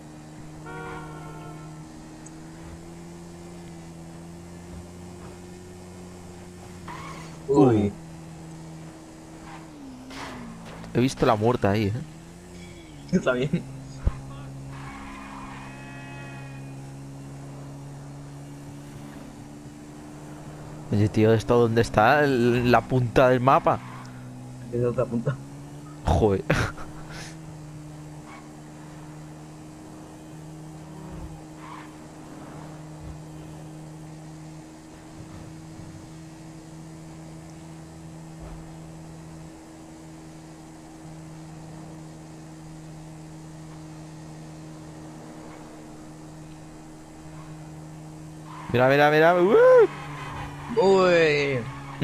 Uy. He visto la muerta ahí, eh. Está bien. Oye, tío, ¿esto dónde está? El- La punta del mapa. Desde otra punta. Joder. Mira, mira, mira. Uh. Uy.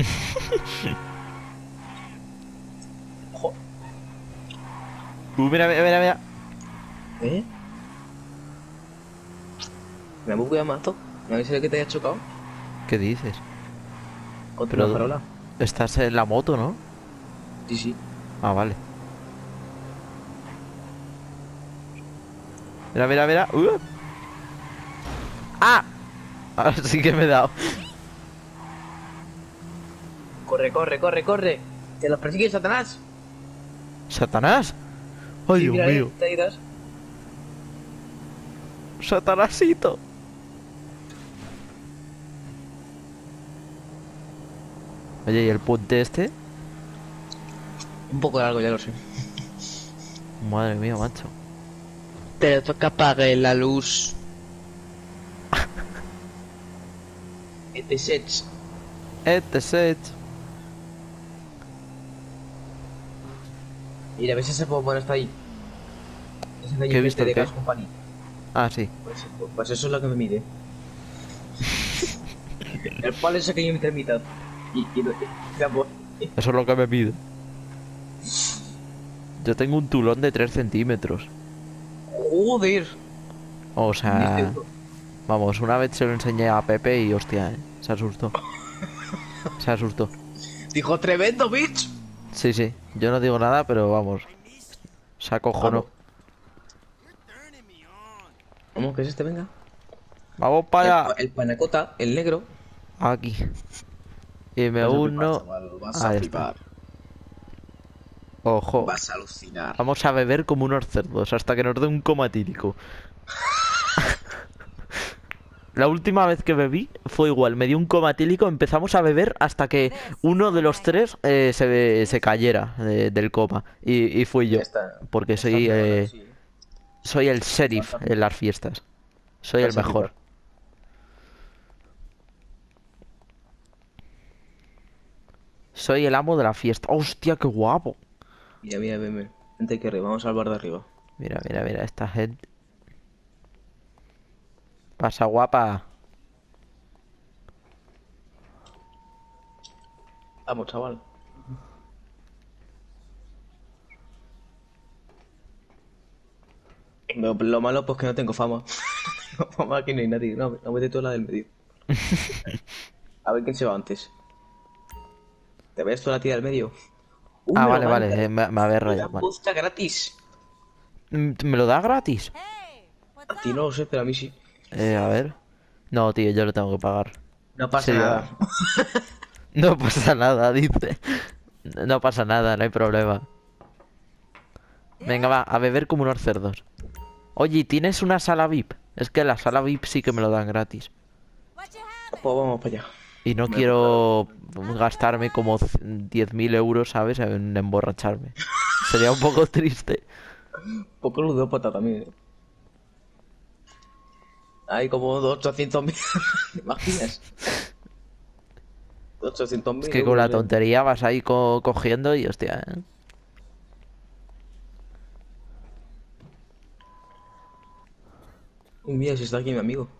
Ojo. Uh, mira, mira, mira, mira. ¿Eh? Me ha bugueado mazo. ¿Me ha visto que te haya chocado? ¿Qué dices? Contra Pero- la farola. Estás en la moto, ¿no? Sí, sí. Ah, vale. Mira, mira, mira. Uh. ¡Ah! Ahora sí que me he dado. Corre, corre, corre, corre. ¿Te los persigue Satanás? ¿Satanás? ¡Ay, Sí, Dios mira, mío! ahí, ahí das. ¡Satanásito! Oye, ¿y el puente este? Un poco largo, ya lo sé. Madre mía, macho. Pero toca apague la luz. Este sets. Este set. Mira, ¿ves ese Pokémon está ahí? Ese ¿Qué he visto, de qué? Gas Company. Ah, sí. Pues, pues eso es lo que me mide. El palo ese que yo me mitad. Y, y, lo- y la voz. Eso es lo que me pide. Yo tengo un tulón de tres centímetros. Joder. O sea... Dice, Vamos, una vez se lo enseñé a Pepe y hostia, ¿eh? Se asustó. Se asustó. Dijo tremendo, bitch. Sí, sí. Yo no digo nada, pero vamos. Se acojonó. Vamos, ¿qué es este? Venga. Vamos para allá. El, el panacota, el negro. Aquí. Y me Vas a flipar, uno. chaval, vas a Ahí flipar. está. Ojo. Vas a alucinar. Vamos a beber como unos cerdos hasta que nos dé un coma etílico. La última vez que bebí fue igual, me dio un coma etílico, empezamos a beber hasta que uno de los tres eh, se, se cayera de- del coma. Y, y fui yo, Ya está. porque Está soy, flipando, eh, sí. soy el sheriff en las fiestas. Soy el Vas a mejor. flipar. Soy el amo de la fiesta. ¡Hostia, qué guapo! Mira, mira, ven, ven. Vente aquí arriba, vamos al bar de arriba. Mira, mira, mira, esta gente. Pasa guapa. Vamos, chaval. Lo, lo malo pues que no tengo fama. No, fama aquí no hay nadie. No, no mete tú la del medio. A ver quién se va antes. ¿Te ves tú la tía del medio? Uh, Ah, me lo vale, manda. vale, eh, me, me había Me da rayado. Vale. posta gratis. Mm, ¿Me lo da gratis? A ti no lo sé, pero a mí sí. Eh, a ver. No, tío, yo lo tengo que pagar. No pasa Sí, nada. No pasa nada, dice. No pasa nada, no hay problema. Venga, va, a beber como unos cerdos. Oye, ¿tienes una sala V I P? Es que la sala V I P sí que me lo dan gratis. Pues vamos para allá. Y no quiero gastarme como diez mil euros, ¿sabes? En emborracharme. Sería un poco triste. Poco ludópata también. ¿eh? Hay como ochocientos mil. ¿Te imaginas? ochocientos mil. Es que con la tontería vas ahí co- cogiendo y hostia, ¿eh? Uy, mira, si está aquí mi amigo.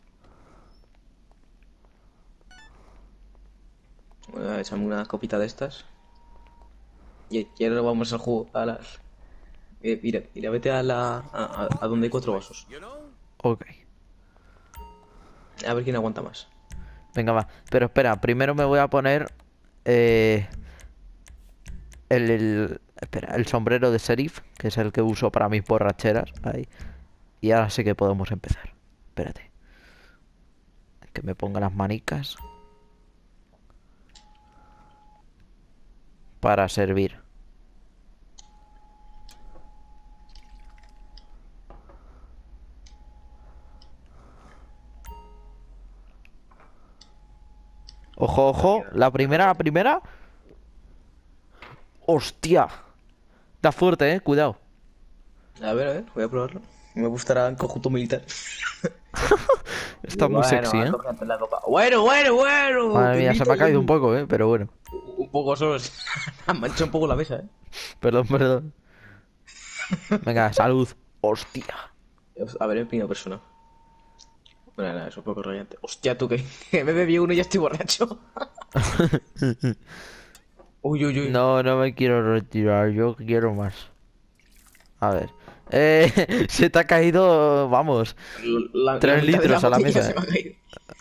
Voy a echarme una copita de estas. Y, y ahora vamos al juego. A las... Eh, mira, mira, vete a la... A, a- a donde hay cuatro vasos. Ok. A ver quién aguanta más. Venga, va. Pero espera, primero me voy a poner... Eh... El, el... Espera, el sombrero de sheriff, que es el que uso para mis borracheras. Ahí. Y ahora sí que podemos empezar. Espérate. Que me ponga las manicas. Para servir. Ojo, ojo. La primera, la primera. Hostia. Está fuerte, eh. Cuidado. A ver, a ver, voy a probarlo. Me gustará en conjunto militar. Está muy sexy, eh. cógete la copa. Bueno, bueno, bueno. Madre te mía, se invito me ha caído un un- poco, eh. Pero bueno. Un poco solo. Me ha manchado un poco la mesa, eh. Perdón, perdón. Venga, salud. Hostia. A ver, en primera persona. Bueno, nada, eso es poco rayante. Hostia, tú que, que me bebí uno y ya estoy borracho. Uy, uy, uy. No, no me quiero retirar, yo quiero más. A ver. Eh, se te ha caído, vamos, La, tres la mitad de litros a la botella mesa. se me ha caído.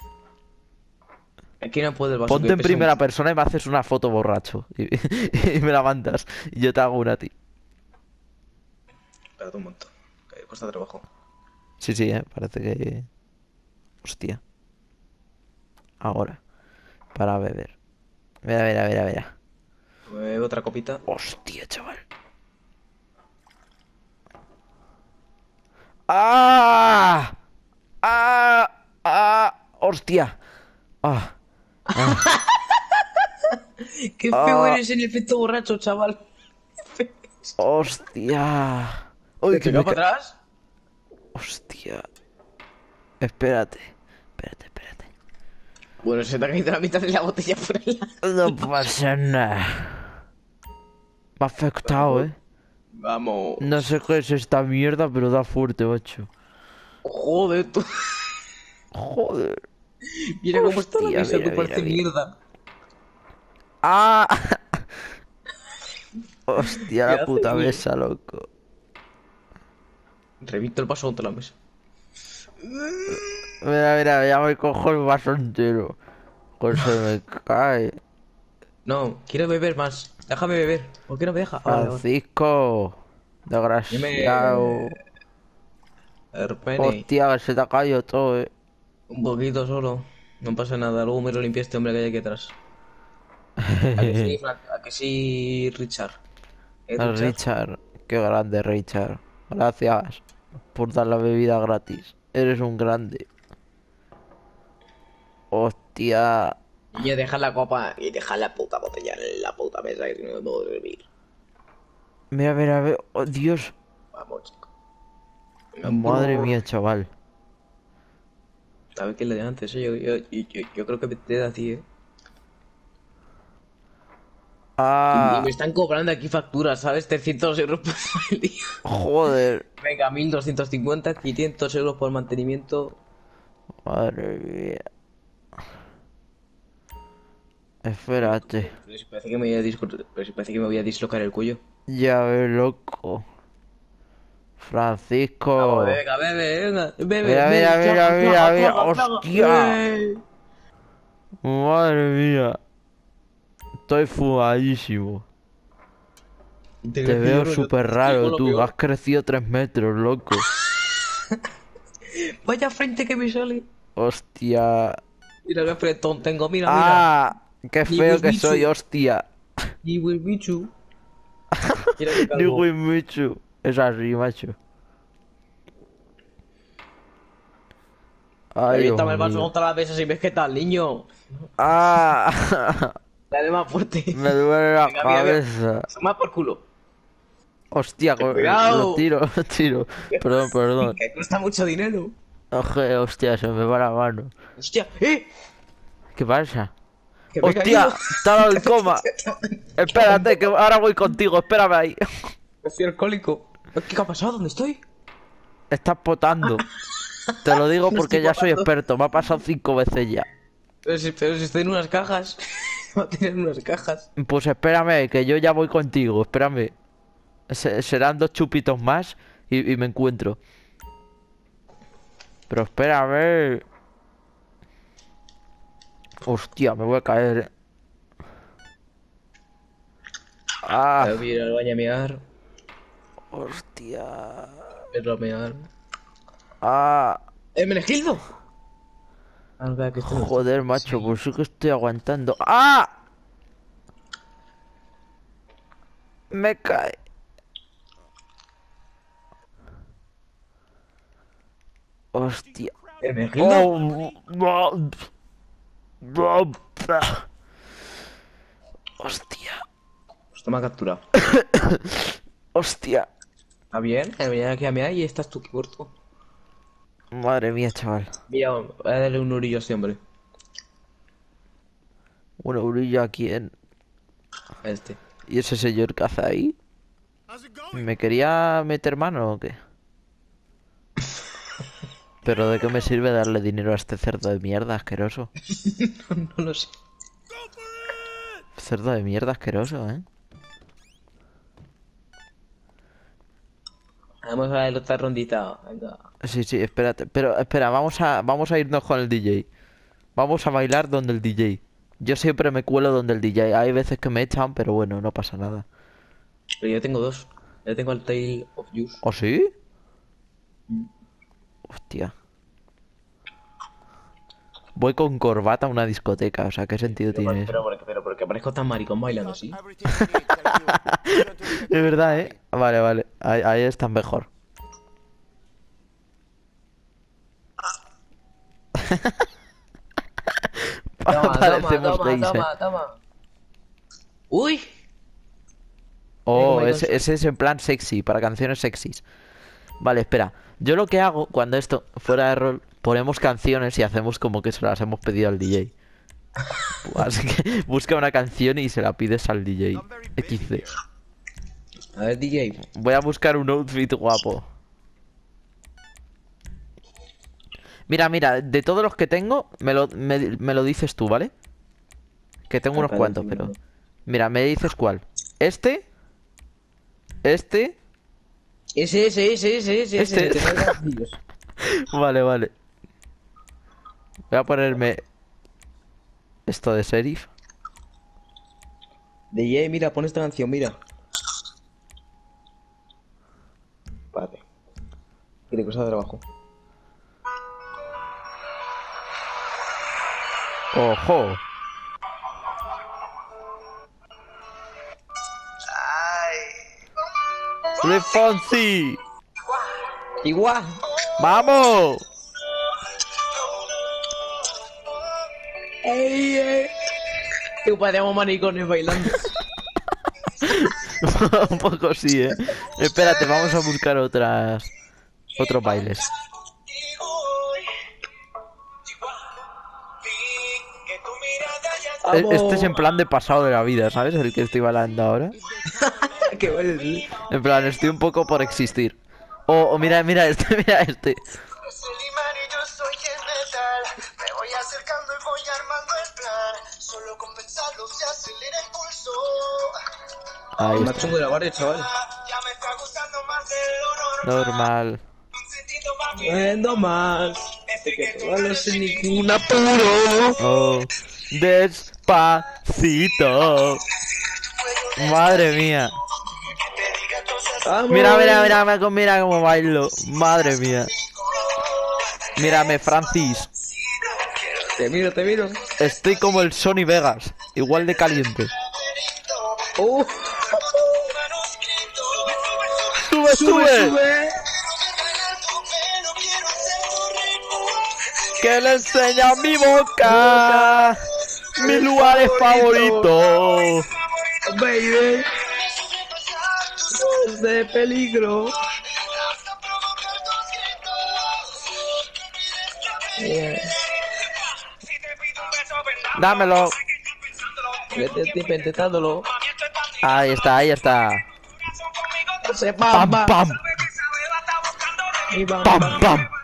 Aquí no puedo el vaso. Ponte que en pesa primera mucho. persona y me haces una foto borracho. Y, y me la mandas. Y yo te hago una a ti. Espérate un montón. Que cuesta trabajo. Sí, sí, eh, parece que... Hostia. Ahora. Para beber. Mira, mira, mira, mira. Me bebo otra copita. Hostia, chaval. ¡Ah! ¡Ah! ¡Ah! ¡Hostia! ¡Ah! ¡Ah! Qué feo ¡Ah! eres en el efecto borracho, chaval. ¡Hostia! ¡Uy, ¿Te que pega me para ca... atrás? ¡Hostia! Espérate. Espérate, espérate. Bueno, se te ha caído la mitad de la botella por el lado. No pasa nada. Me ha afectado, eh. Vamos. No sé qué es esta mierda, pero da fuerte, macho. Joder, tú. Joder. Mira cómo está la Hostia, mesa, mira, tú parece mira, mira. mierda. ¡Ah! Hostia, ¿Qué la haces, puta tío? mesa, loco. Reviento el vaso contra la mesa. Mira, mira, ya me cojo el vaso entero. Pues se me cae. No, quiero beber más. Déjame beber. ¿Por qué no me deja? Ah, vale, vale. Francisco. Desgraciado. Herpene. Hostia, que se te ha caído todo, eh. Un poquito solo. No pasa nada. Luego me lo limpia este hombre que hay aquí atrás. ¿A que sí, Frank? ¿A que sí, Richard? ¿Eh, El Richard? Richard, qué grande, Richard. Gracias por dar la bebida gratis. Eres un grande. Hostia. Niño, deja la copa y deja la puta botella en la puta mesa que si no me puedo dormir. Mira, mira, mira. Oh, Dios. Vamos, chico. Madre mía, chaval. ¿Sabes qué le de antes? eh? Yo, yo, yo, yo, yo creo que te da a ti, eh. Y, y Ah, me están cobrando aquí facturas, ¿sabes? trescientos euros por el día. joder. Venga, mil doscientos cincuenta, quinientos euros por mantenimiento. Madre mía. Espérate. Pero si parece que me voy a, disco- pero si parece que me voy a dislocar el cuello. Ya ves, loco. Francisco. Vamos, venga, bebe, venga, bebe, Mira, bebe, mira, mira, traga, mira, traga, mira. traga, traga. Hostia. Eh. Madre mía. Estoy fumadísimo. Te veo súper raro, tú. Has crecido tres metros, loco. Vaya frente que me sale. Hostia. Mira qué fretón tengo, mira, Ah, qué Ni feo que Wismichu. soy, hostia. mira. Y Wismichu. Mira qué Ni calvo. Wismichu. Es así, macho. Ay, Reviéntame Dios el vaso mío. contra la mesa si ves que tal, niño. Ah, Dale más fuerte. me duele la Venga, mira, mira. cabeza. Más por culo. Hostia, con- Cuidado. lo tiro, tiro. Perdón, perdón. Que cuesta mucho dinero. Oje, hostia, se me va la mano. Hostia, eh. ¿Qué pasa? Que me he Hostia, caído. te ha dado el coma. Espérate, que ahora voy contigo, espérame ahí. Estoy alcohólico. ¿Qué ha pasado? ¿Dónde estoy? Estás potando. Te lo digo No porque estoy ya soy potando. experto, me ha pasado cinco veces ya. Pero si, pero si estoy en unas cajas. Va a tener unas cajas. Pues espérame, que yo ya voy contigo, espérame. Se- serán dos chupitos más y, y me encuentro. Pero espérame. Hostia, me voy a caer. Ah, Voy a ir al baño a mear. hostia. Verlo a mear. Ah, ¡Eh, Menegildo! Ah, no, vea que esto no- joder, macho, pues sí que estoy aguantando. ¡Ah! Me cae. Hostia. ¿Eh, Menegildo? Oh, oh, oh, ah. Hostia. Pues toma captura. Hostia. ¿Está bien? Que venía aquí a mear y estás tú muerto. Madre mía, chaval. Mira, voy a darle un orillo a este hombre. Una orilla aquí en... A este. ¿Y ese señor que hace ahí? ¿Me quería meter mano o qué? Pero ¿de qué me sirve darle dinero a este cerdo de mierda asqueroso? no, no lo sé. Cerdo de mierda asqueroso, ¿eh? Vamos a ver otra rondita. Venga. Sí, sí, espérate. Pero espera, vamos a, vamos a irnos con el D J. Vamos a bailar donde el D J. Yo siempre me cuelo donde el D J. Hay veces que me echan, pero bueno, no pasa nada. Pero yo tengo dos. Yo tengo el Tale of Use. ¿Oh, sí? Hostia. Voy con corbata a una discoteca, o sea, ¿qué sentido Pero, tiene pero, eso? pero, pero, porque aparezco tan maricón bailando así. Es verdad, ¿eh? Vale, vale. Ahí, ahí están mejor. Toma, toma, Parecemos toma, gays, ¿eh? toma, toma. Uy. Oh, Venga, ese, Michael. ese es en plan sexy, para canciones sexys. Vale, espera. Yo lo que hago cuando esto, fuera de rol, ponemos canciones y hacemos como que se las hemos pedido al D J. Así que busca una canción y se la pides al D J. equis de. A ver, D J. Voy a buscar un outfit guapo. Mira, mira, de todos los que tengo, me lo, me, me lo dices tú, ¿vale? Que tengo unos Espera, cuantos, dime, pero... dime. Mira, me dices cuál. Este. Este. Ese, ese, ese, ese, ese, Este. ese. que no hay gatillos. Vale, vale. Voy a ponerme esto de sheriff. D J, mira, pon esta canción, mira. Espérate. Mira, cosa de abajo. ¡Ojo! ¡Luis Fonsi! Igual. ¡Vamos! ¡Ey, ey! Que parecemos maricones bailando. Un poco sí, eh. Espérate, vamos a buscar otras... Otros bailes. E- Este es en plan de pasado de la vida, ¿sabes? El que estoy bailando ahora. Qué bueno, sí. En plan, estoy un poco por existir. Oh, oh, mira, mira este, mira este. Me voy acercando y voy armando el plan. Solo con pensarlo se acelera el pulso. Ahí Más está. chungo de la barrio, chaval. Ya me está gustando más de lo normal. Normal. Un sentido más No bien. vendo más. De que no vale sin ningún apuro. Oh, despacito. Madre mía. Vamos. Mira, mira, mira, mira, mira cómo bailo. Madre mía. Mírame, Francis. Te miro, te miro. Estoy como el Sony Vegas. Igual de caliente. Uh, ¡Sube, sube! sube. Que le enseña mi boca. Mis lugares favoritos. Baby. De peligro. Yeah. Dámelo. Vete tiempo intentándolo. Ahí está, ahí está. Se Pam, pam, pam. Y pam, Pam, pam. pam.